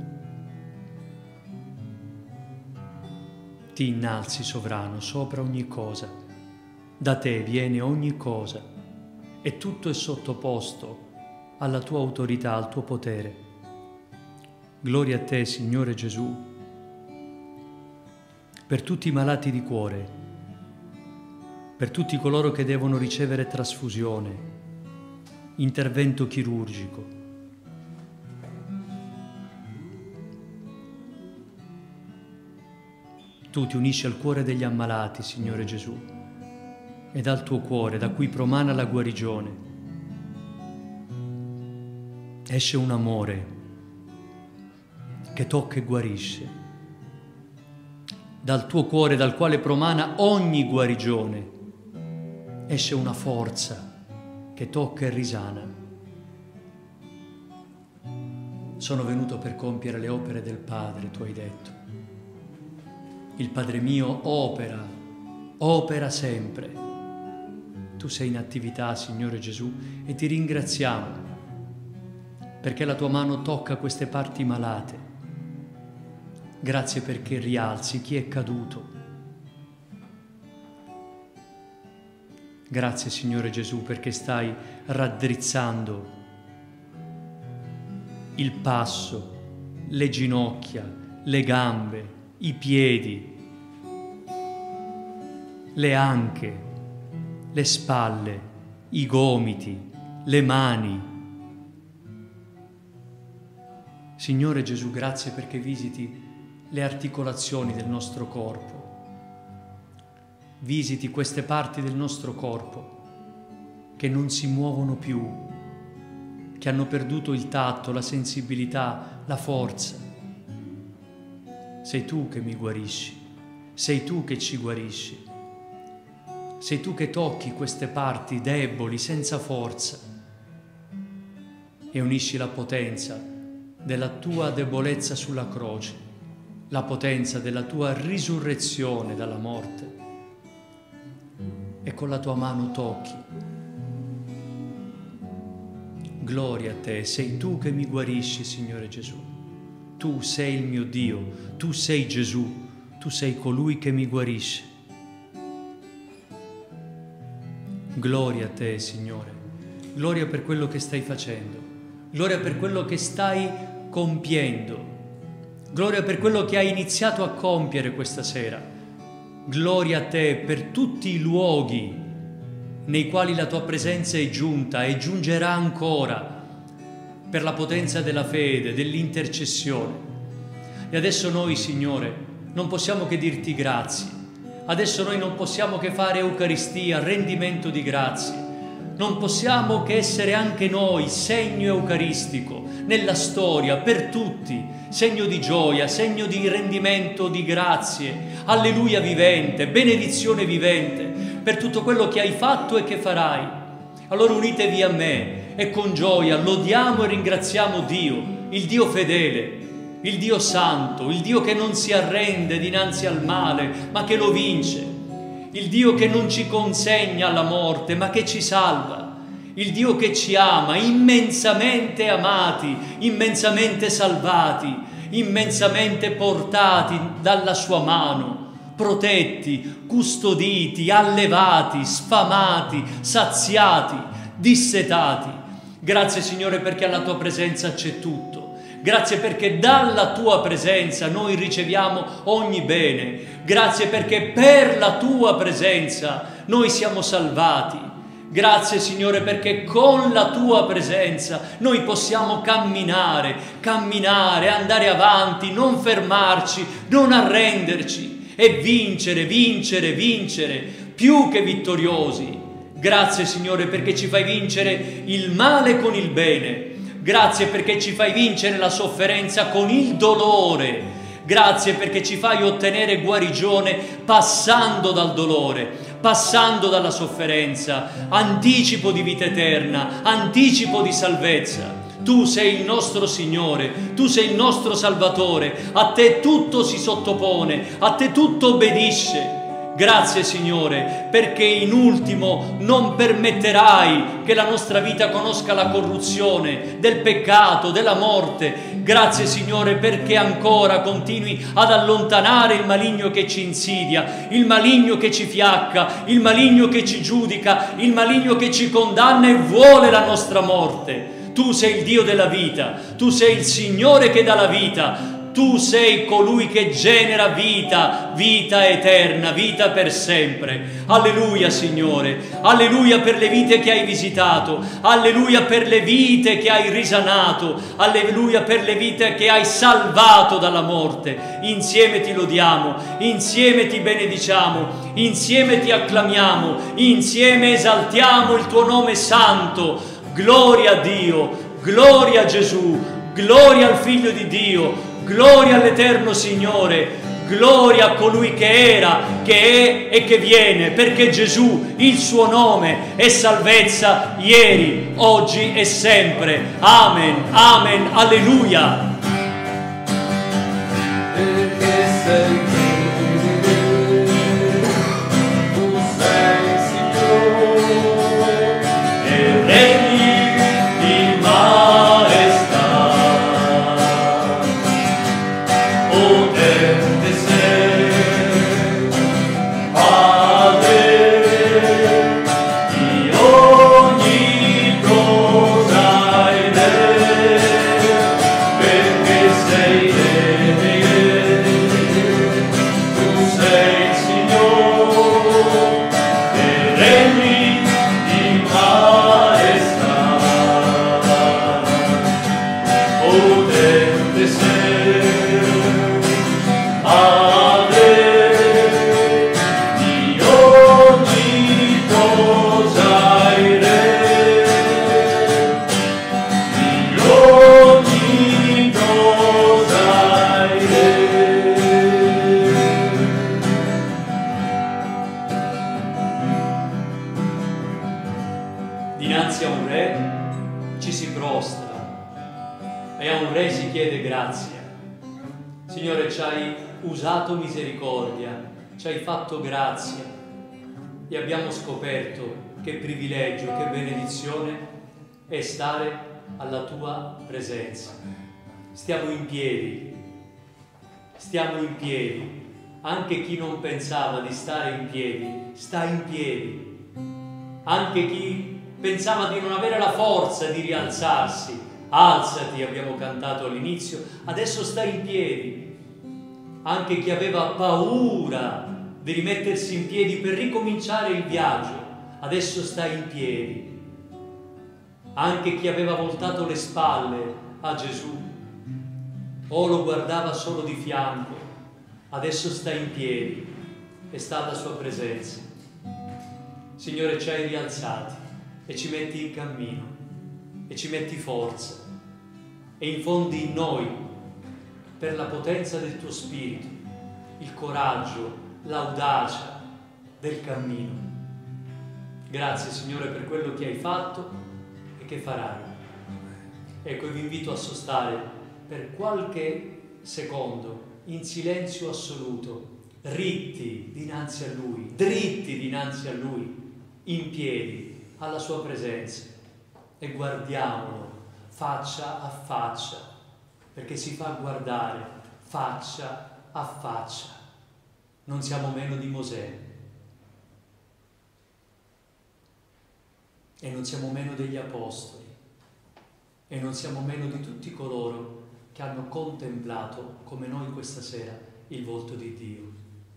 Ti innalzi, sovrano, sopra ogni cosa. Da te viene ogni cosa e tutto è sottoposto alla tua autorità, al tuo potere. Gloria a te, Signore Gesù, per tutti i malati di cuore, per tutti coloro che devono ricevere trasfusione, intervento chirurgico. Tu ti unisci al cuore degli ammalati, Signore Gesù, e dal tuo cuore, da cui promana la guarigione, esce un amore che tocca e guarisce. Dal tuo cuore, dal quale promana ogni guarigione, esce una forza che tocca e risana. Sono venuto per compiere le opere del Padre, tu hai detto. Il Padre mio opera sempre. Tu sei in attività, Signore Gesù, e ti ringraziamo perché la tua mano tocca queste parti malate. Grazie perché rialzi chi è caduto. Grazie, Signore Gesù, perché stai raddrizzando il passo, le ginocchia, le gambe, i piedi, le anche, le spalle, i gomiti, le mani. Signore Gesù, grazie perché visiti le articolazioni del nostro corpo, visiti queste parti del nostro corpo che non si muovono più, che hanno perduto il tatto, la sensibilità, la forza. Sei tu che mi guarisci, sei tu che ci guarisci, sei tu che tocchi queste parti deboli, senza forza, e unisci la potenza della tua debolezza sulla croce, la potenza della tua risurrezione dalla morte, e con la tua mano tocchi. Gloria a te, sei tu che mi guarisci, Signore Gesù. Tu sei il mio Dio, tu sei Gesù, tu sei colui che mi guarisce. Gloria a te, Signore. Gloria per quello che stai facendo. Gloria per quello che stai compiendo. Gloria per quello che hai iniziato a compiere questa sera. Gloria a te per tutti i luoghi nei quali la tua presenza è giunta e giungerà ancora, per la potenza della fede, dell'intercessione. E adesso noi, Signore, non possiamo che dirti grazie. Adesso noi non possiamo che fare Eucaristia, rendimento di grazie. Non possiamo che essere anche noi segno eucaristico nella storia, per tutti, segno di gioia, segno di rendimento di grazie, alleluia vivente, benedizione vivente, per tutto quello che hai fatto e che farai. Allora unitevi a me e con gioia lodiamo e ringraziamo Dio, il Dio fedele, il Dio santo, il Dio che non si arrende dinanzi al male, ma che lo vince, il Dio che non ci consegna alla morte, ma che ci salva, il Dio che ci ama, immensamente amati, immensamente salvati, immensamente portati dalla sua mano, protetti, custoditi, allevati, sfamati, saziati, dissetati. Grazie, Signore, perché alla tua presenza c'è tutto. Grazie perché dalla tua presenza noi riceviamo ogni bene. Grazie perché per la tua presenza noi siamo salvati. Grazie, Signore, perché con la tua presenza noi possiamo camminare, andare avanti, non fermarci, non arrenderci e vincere, più che vittoriosi. Grazie, Signore, perché ci fai vincere il male con il bene. Grazie perché ci fai vincere la sofferenza con il dolore. Grazie perché ci fai ottenere guarigione passando dal dolore, passando dalla sofferenza, anticipo di vita eterna, anticipo di salvezza. Tu sei il nostro Signore, tu sei il nostro Salvatore, a te tutto si sottopone, a te tutto obbedisce. Grazie, Signore, perché in ultimo non permetterai che la nostra vita conosca la corruzione del peccato, della morte. Grazie, Signore, perché ancora continui ad allontanare il maligno che ci insidia, il maligno che ci fiacca, il maligno che ci giudica, il maligno che ci condanna e vuole la nostra morte. Tu sei il Dio della vita, tu sei il Signore che dà la vita. Tu sei colui che genera vita, vita eterna, vita per sempre. Alleluia, Signore. Alleluia per le vite che hai visitato. Alleluia per le vite che hai risanato. Alleluia per le vite che hai salvato dalla morte. Insieme ti lodiamo, insieme ti benediciamo, insieme ti acclamiamo, insieme esaltiamo il tuo nome santo. Gloria a Dio, gloria a Gesù, gloria al Figlio di Dio. Gloria all'Eterno Signore, gloria a colui che era, che è e che viene, perché Gesù, il suo nome, è salvezza ieri, oggi e sempre. Amen, amen, alleluia. Perché sei tu sei Signore e regni in maestà. Potente sei, Padre di ogni cosa ed è, perché sei tu sei il Signore e regni in maestà. Potente sei, Signore, ci hai usato misericordia, ci hai fatto grazia e abbiamo scoperto che privilegio, che benedizione è stare alla tua presenza. Stiamo in piedi, anche chi non pensava di stare in piedi, sta in piedi, anche chi pensava di non avere la forza di rialzarsi, alzati, abbiamo cantato all'inizio, adesso sta in piedi, anche chi aveva paura di rimettersi in piedi per ricominciare il viaggio, adesso sta in piedi, anche chi aveva voltato le spalle a Gesù o lo guardava solo di fianco, adesso sta in piedi e sta alla sua presenza. Signore, ci hai rialzati e ci metti in cammino e ci metti forza e infondi in noi, per la potenza del tuo Spirito, il coraggio, l'audacia del cammino. Grazie, Signore, per quello che hai fatto e che farai. Ecco, vi invito a sostare per qualche secondo in silenzio assoluto, ritti dinanzi a Lui, dritti dinanzi a Lui, in piedi, alla sua presenza, e guardiamolo faccia a faccia, perché si fa guardare faccia a faccia. Non siamo meno di Mosè e non siamo meno degli Apostoli e non siamo meno di tutti coloro che hanno contemplato, come noi questa sera, il volto di Dio.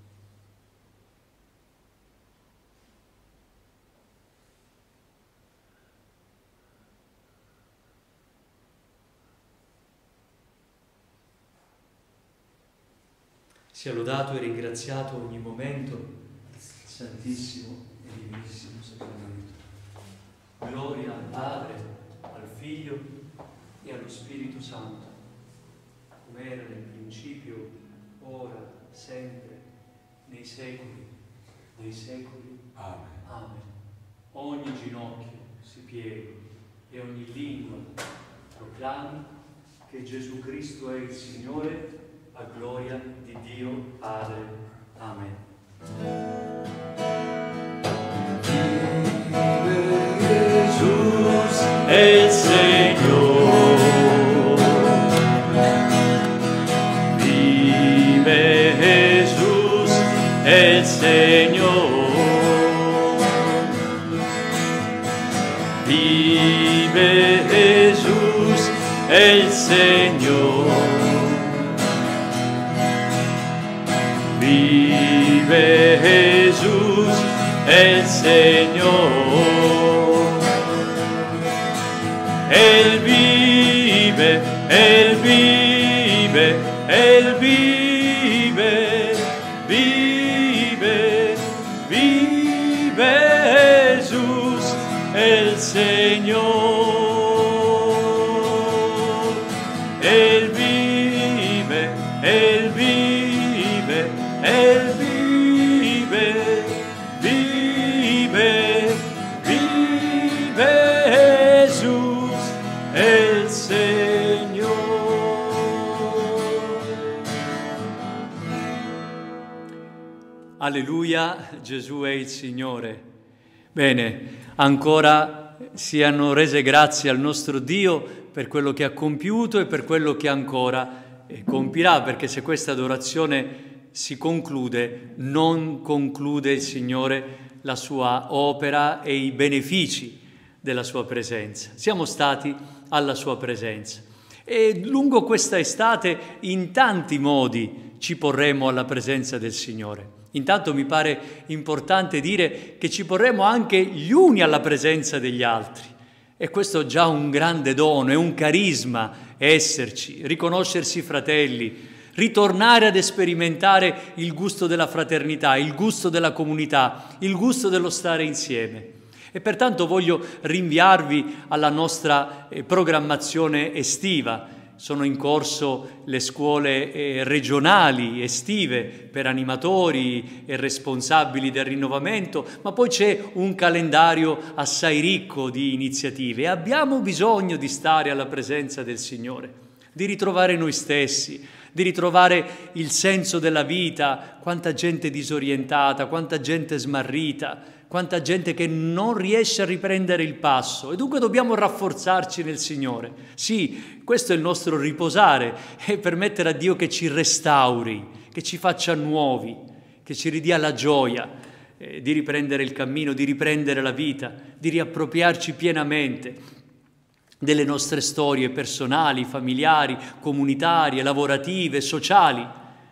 Sia lodato e ringraziato ogni momento il Santissimo e Divinissimo Sacramento. Gloria al Padre, al Figlio e allo Spirito Santo, come era nel principio, ora, sempre, nei secoli dei secoli. Amen. Amen. Ogni ginocchio si piega e ogni lingua proclami che Gesù Cristo è il Signore, a gloria di Dio Padre. Amen. Jesús el Señor, vive Jesús el Señor, vive Jesús el Señor, vive Jesús el Señor. Él vive, Él vive, Él vive, vive, vive Jesús el Señor. Él vive, Él vive, Él vive, vive, vive Jesús el Señor. Alleluia, Gesù è il Signore. Bene, ancora siano rese grazie al nostro Dio per quello che ha compiuto e per quello che ancora compirà, perché se questa adorazione si conclude, non conclude il Signore la sua opera e i benefici della sua presenza. Siamo stati alla sua presenza e lungo questa estate in tanti modi ci porremo alla presenza del Signore. Intanto mi pare importante dire che ci porremo anche gli uni alla presenza degli altri, e questo è già un grande dono, è un carisma esserci, riconoscersi fratelli, ritornare ad sperimentare il gusto della fraternità, il gusto della comunità, il gusto dello stare insieme. E pertanto voglio rinviarvi alla nostra programmazione estiva. Sono in corso le scuole regionali estive per animatori e responsabili del rinnovamento, ma poi c'è un calendario assai ricco di iniziative e abbiamo bisogno di stare alla presenza del Signore, di ritrovare noi stessi, di ritrovare il senso della vita. Quanta gente disorientata, quanta gente smarrita, quanta gente che non riesce a riprendere il passo, e dunque dobbiamo rafforzarci nel Signore. Sì, questo è il nostro riposare, e permettere a Dio che ci restauri, che ci faccia nuovi, che ci ridia la gioia di riprendere il cammino, di riprendere la vita, di riappropriarci pienamente delle nostre storie personali, familiari, comunitarie, lavorative, sociali.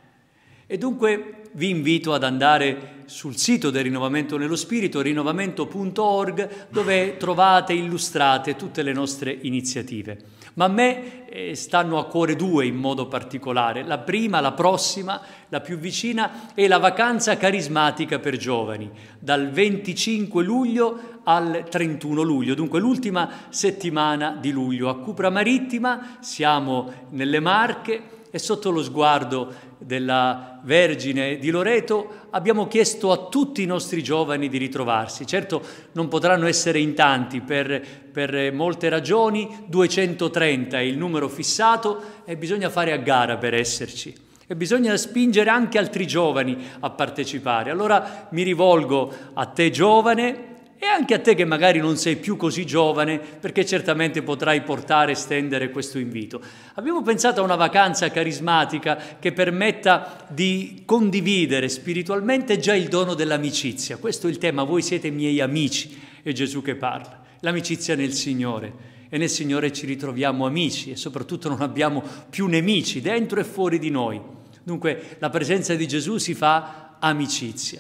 E dunque vi invito ad andare sul sito del Rinnovamento nello Spirito, rinnovamento.org, dove trovate illustrate tutte le nostre iniziative. Ma a me stanno a cuore due in modo particolare. La prima, la prossima, la più vicina, è la vacanza carismatica per giovani, dal 25 luglio al 31 luglio, dunque l'ultima settimana di luglio. A Cupra Marittima, siamo nelle Marche, e sotto lo sguardo della Vergine di Loreto abbiamo chiesto a tutti i nostri giovani di ritrovarsi. Certo non potranno essere in tanti per molte ragioni, 230 è il numero fissato e bisogna fare a gara per esserci. E bisogna spingere anche altri giovani a partecipare. Allora mi rivolgo a te giovane, e anche a te che magari non sei più così giovane, perché certamente potrai portare e stendere questo invito. Abbiamo pensato a una vacanza carismatica che permetta di condividere spiritualmente già il dono dell'amicizia. Questo è il tema: voi siete miei amici, è Gesù che parla. L'amicizia nel Signore, e nel Signore ci ritroviamo amici, e soprattutto non abbiamo più nemici dentro e fuori di noi. Dunque la presenza di Gesù si fa amicizia.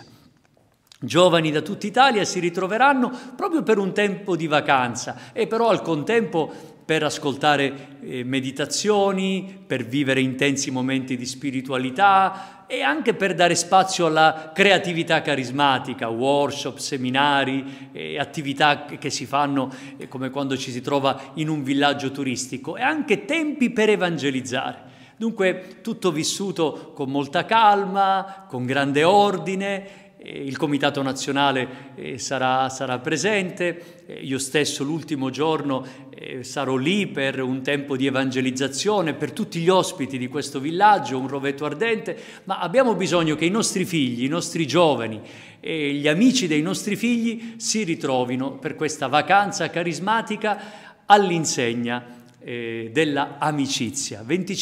Giovani da tutta Italia si ritroveranno proprio per un tempo di vacanza, e però al contempo per ascoltare meditazioni, per vivere intensi momenti di spiritualità e anche per dare spazio alla creatività carismatica, workshop, seminari, attività che si fanno come quando ci si trova in un villaggio turistico, e anche tempi per evangelizzare. Dunque tutto vissuto con molta calma, con grande ordine. Il Comitato Nazionale sarà presente, io stesso l'ultimo giorno sarò lì per un tempo di evangelizzazione per tutti gli ospiti di questo villaggio, un rovetto ardente, ma abbiamo bisogno che i nostri figli, i nostri giovani e gli amici dei nostri figli si ritrovino per questa vacanza carismatica all'insegna della amicizia,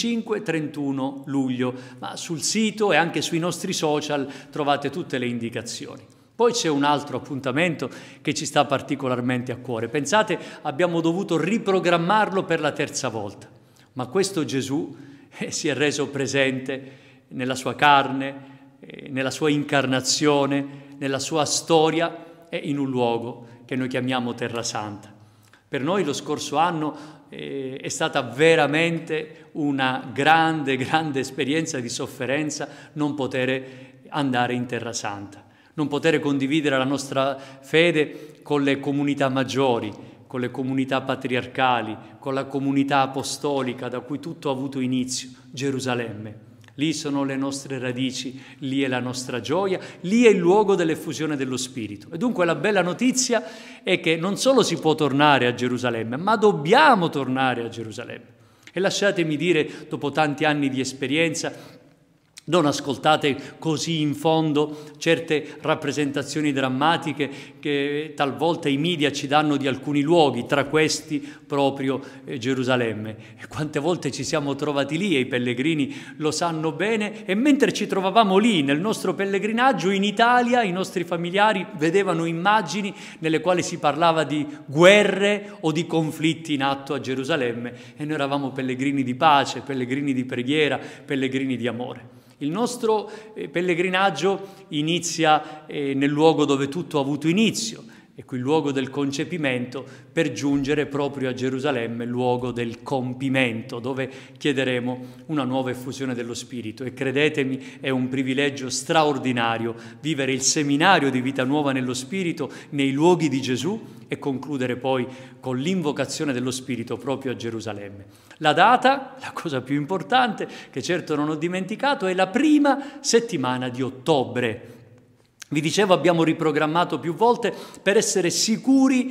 25-31 luglio, ma sul sito e anche sui nostri social trovate tutte le indicazioni. Poi c'è un altro appuntamento che ci sta particolarmente a cuore. Pensate, abbiamo dovuto riprogrammarlo per la terza volta, ma questo Gesù si è reso presente nella sua carne, nella sua incarnazione, nella sua storia e in un luogo che noi chiamiamo Terra Santa. Per noi lo scorso anno è stata veramente una grande esperienza di sofferenza non poter andare in Terra Santa, non poter condividere la nostra fede con le comunità maggiori, con le comunità patriarcali, con la comunità apostolica da cui tutto ha avuto inizio, Gerusalemme. Lì sono le nostre radici, lì è la nostra gioia, lì è il luogo dell'effusione dello Spirito. E dunque la bella notizia è che non solo si può tornare a Gerusalemme, ma dobbiamo tornare a Gerusalemme. E lasciatemi dire, dopo tanti anni di esperienza, non ascoltate così in fondo certe rappresentazioni drammatiche che talvolta i media ci danno di alcuni luoghi, tra questi proprio Gerusalemme. E quante volte ci siamo trovati lì, e i pellegrini lo sanno bene, e mentre ci trovavamo lì nel nostro pellegrinaggio in Italia, i nostri familiari vedevano immagini nelle quali si parlava di guerre o di conflitti in atto a Gerusalemme, e noi eravamo pellegrini di pace, pellegrini di preghiera, pellegrini di amore. Il nostro pellegrinaggio inizia nel luogo dove tutto ha avuto inizio, e qui il luogo del concepimento, per giungere proprio a Gerusalemme, luogo del compimento, dove chiederemo una nuova effusione dello Spirito. E credetemi, è un privilegio straordinario vivere il seminario di vita nuova nello Spirito nei luoghi di Gesù e concludere poi con l'invocazione dello Spirito proprio a Gerusalemme. La data, la cosa più importante, che certo non ho dimenticato, è la prima settimana di ottobre. Vi dicevo, abbiamo riprogrammato più volte per essere sicuri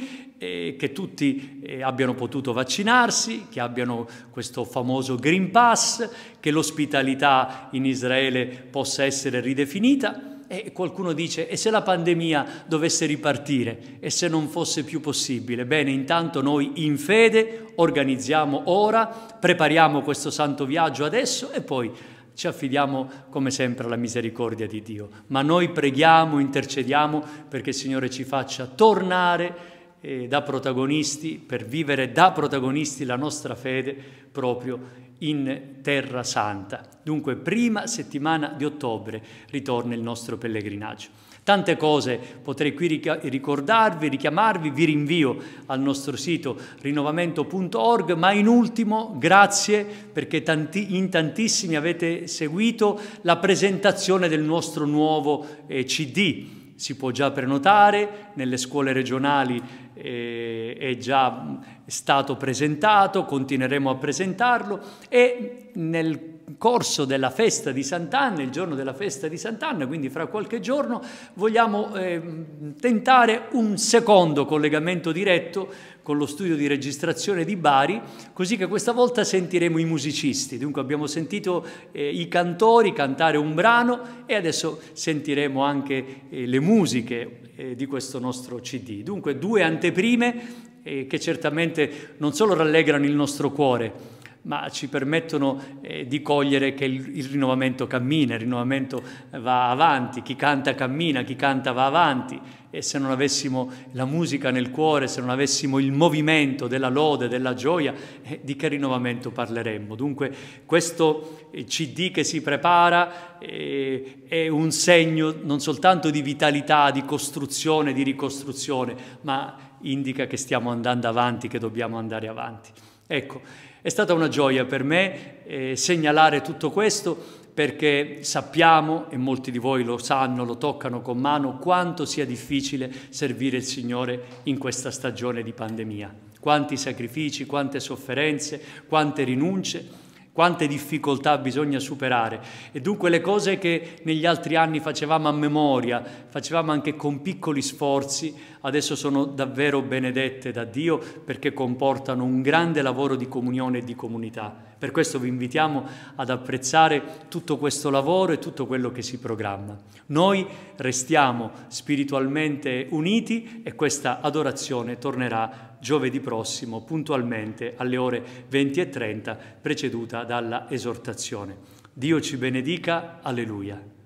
che tutti abbiano potuto vaccinarsi, che abbiano questo famoso Green Pass, che l'ospitalità in Israele possa essere ridefinita. E qualcuno dice, e se la pandemia dovesse ripartire, e se non fosse più possibile? Bene, intanto noi in fede organizziamo ora, prepariamo questo santo viaggio adesso e poi ci affidiamo come sempre alla misericordia di Dio. Ma noi preghiamo, intercediamo perché il Signore ci faccia tornare da protagonisti, per vivere da protagonisti la nostra fede proprio in Terra Santa. Dunque, prima settimana di ottobre ritorna il nostro pellegrinaggio. Tante cose potrei qui ricordarvi, richiamarvi, vi rinvio al nostro sito rinnovamento.org, ma in ultimo grazie perché in tantissimi avete seguito la presentazione del nostro nuovo CD. Si può già prenotare, nelle scuole regionali è già stato presentato, continueremo a presentarlo e nel corso della festa di Sant'Anna, il giorno della festa di Sant'Anna, quindi fra qualche giorno, vogliamo tentare un secondo collegamento diretto con lo studio di registrazione di Bari, così che questa volta sentiremo i musicisti. Dunque abbiamo sentito i cantori cantare un brano e adesso sentiremo anche le musiche di questo nostro CD. Dunque 2 anteprime che certamente non solo rallegrano il nostro cuore, ma ci permettono di cogliere che il rinnovamento cammina, il rinnovamento va avanti, chi canta cammina, chi canta va avanti, e se non avessimo la musica nel cuore, se non avessimo il movimento della lode, della gioia, di che rinnovamento parleremmo? Dunque questo CD che si prepara è un segno non soltanto di vitalità, di costruzione, di ricostruzione, ma indica che stiamo andando avanti, che dobbiamo andare avanti. Ecco, è stata una gioia per me segnalare tutto questo, perché sappiamo, e molti di voi lo sanno, lo toccano con mano, quanto sia difficile servire il Signore in questa stagione di pandemia. Quanti sacrifici, quante sofferenze, quante rinunce, quante difficoltà bisogna superare. E dunque le cose che negli altri anni facevamo a memoria, facevamo anche con piccoli sforzi, adesso sono davvero benedette da Dio perché comportano un grande lavoro di comunione e di comunità. Per questo vi invitiamo ad apprezzare tutto questo lavoro e tutto quello che si programma. Noi restiamo spiritualmente uniti e questa adorazione tornerà giovedì prossimo puntualmente alle ore 20:30, preceduta dalla esortazione. Dio ci benedica, alleluia.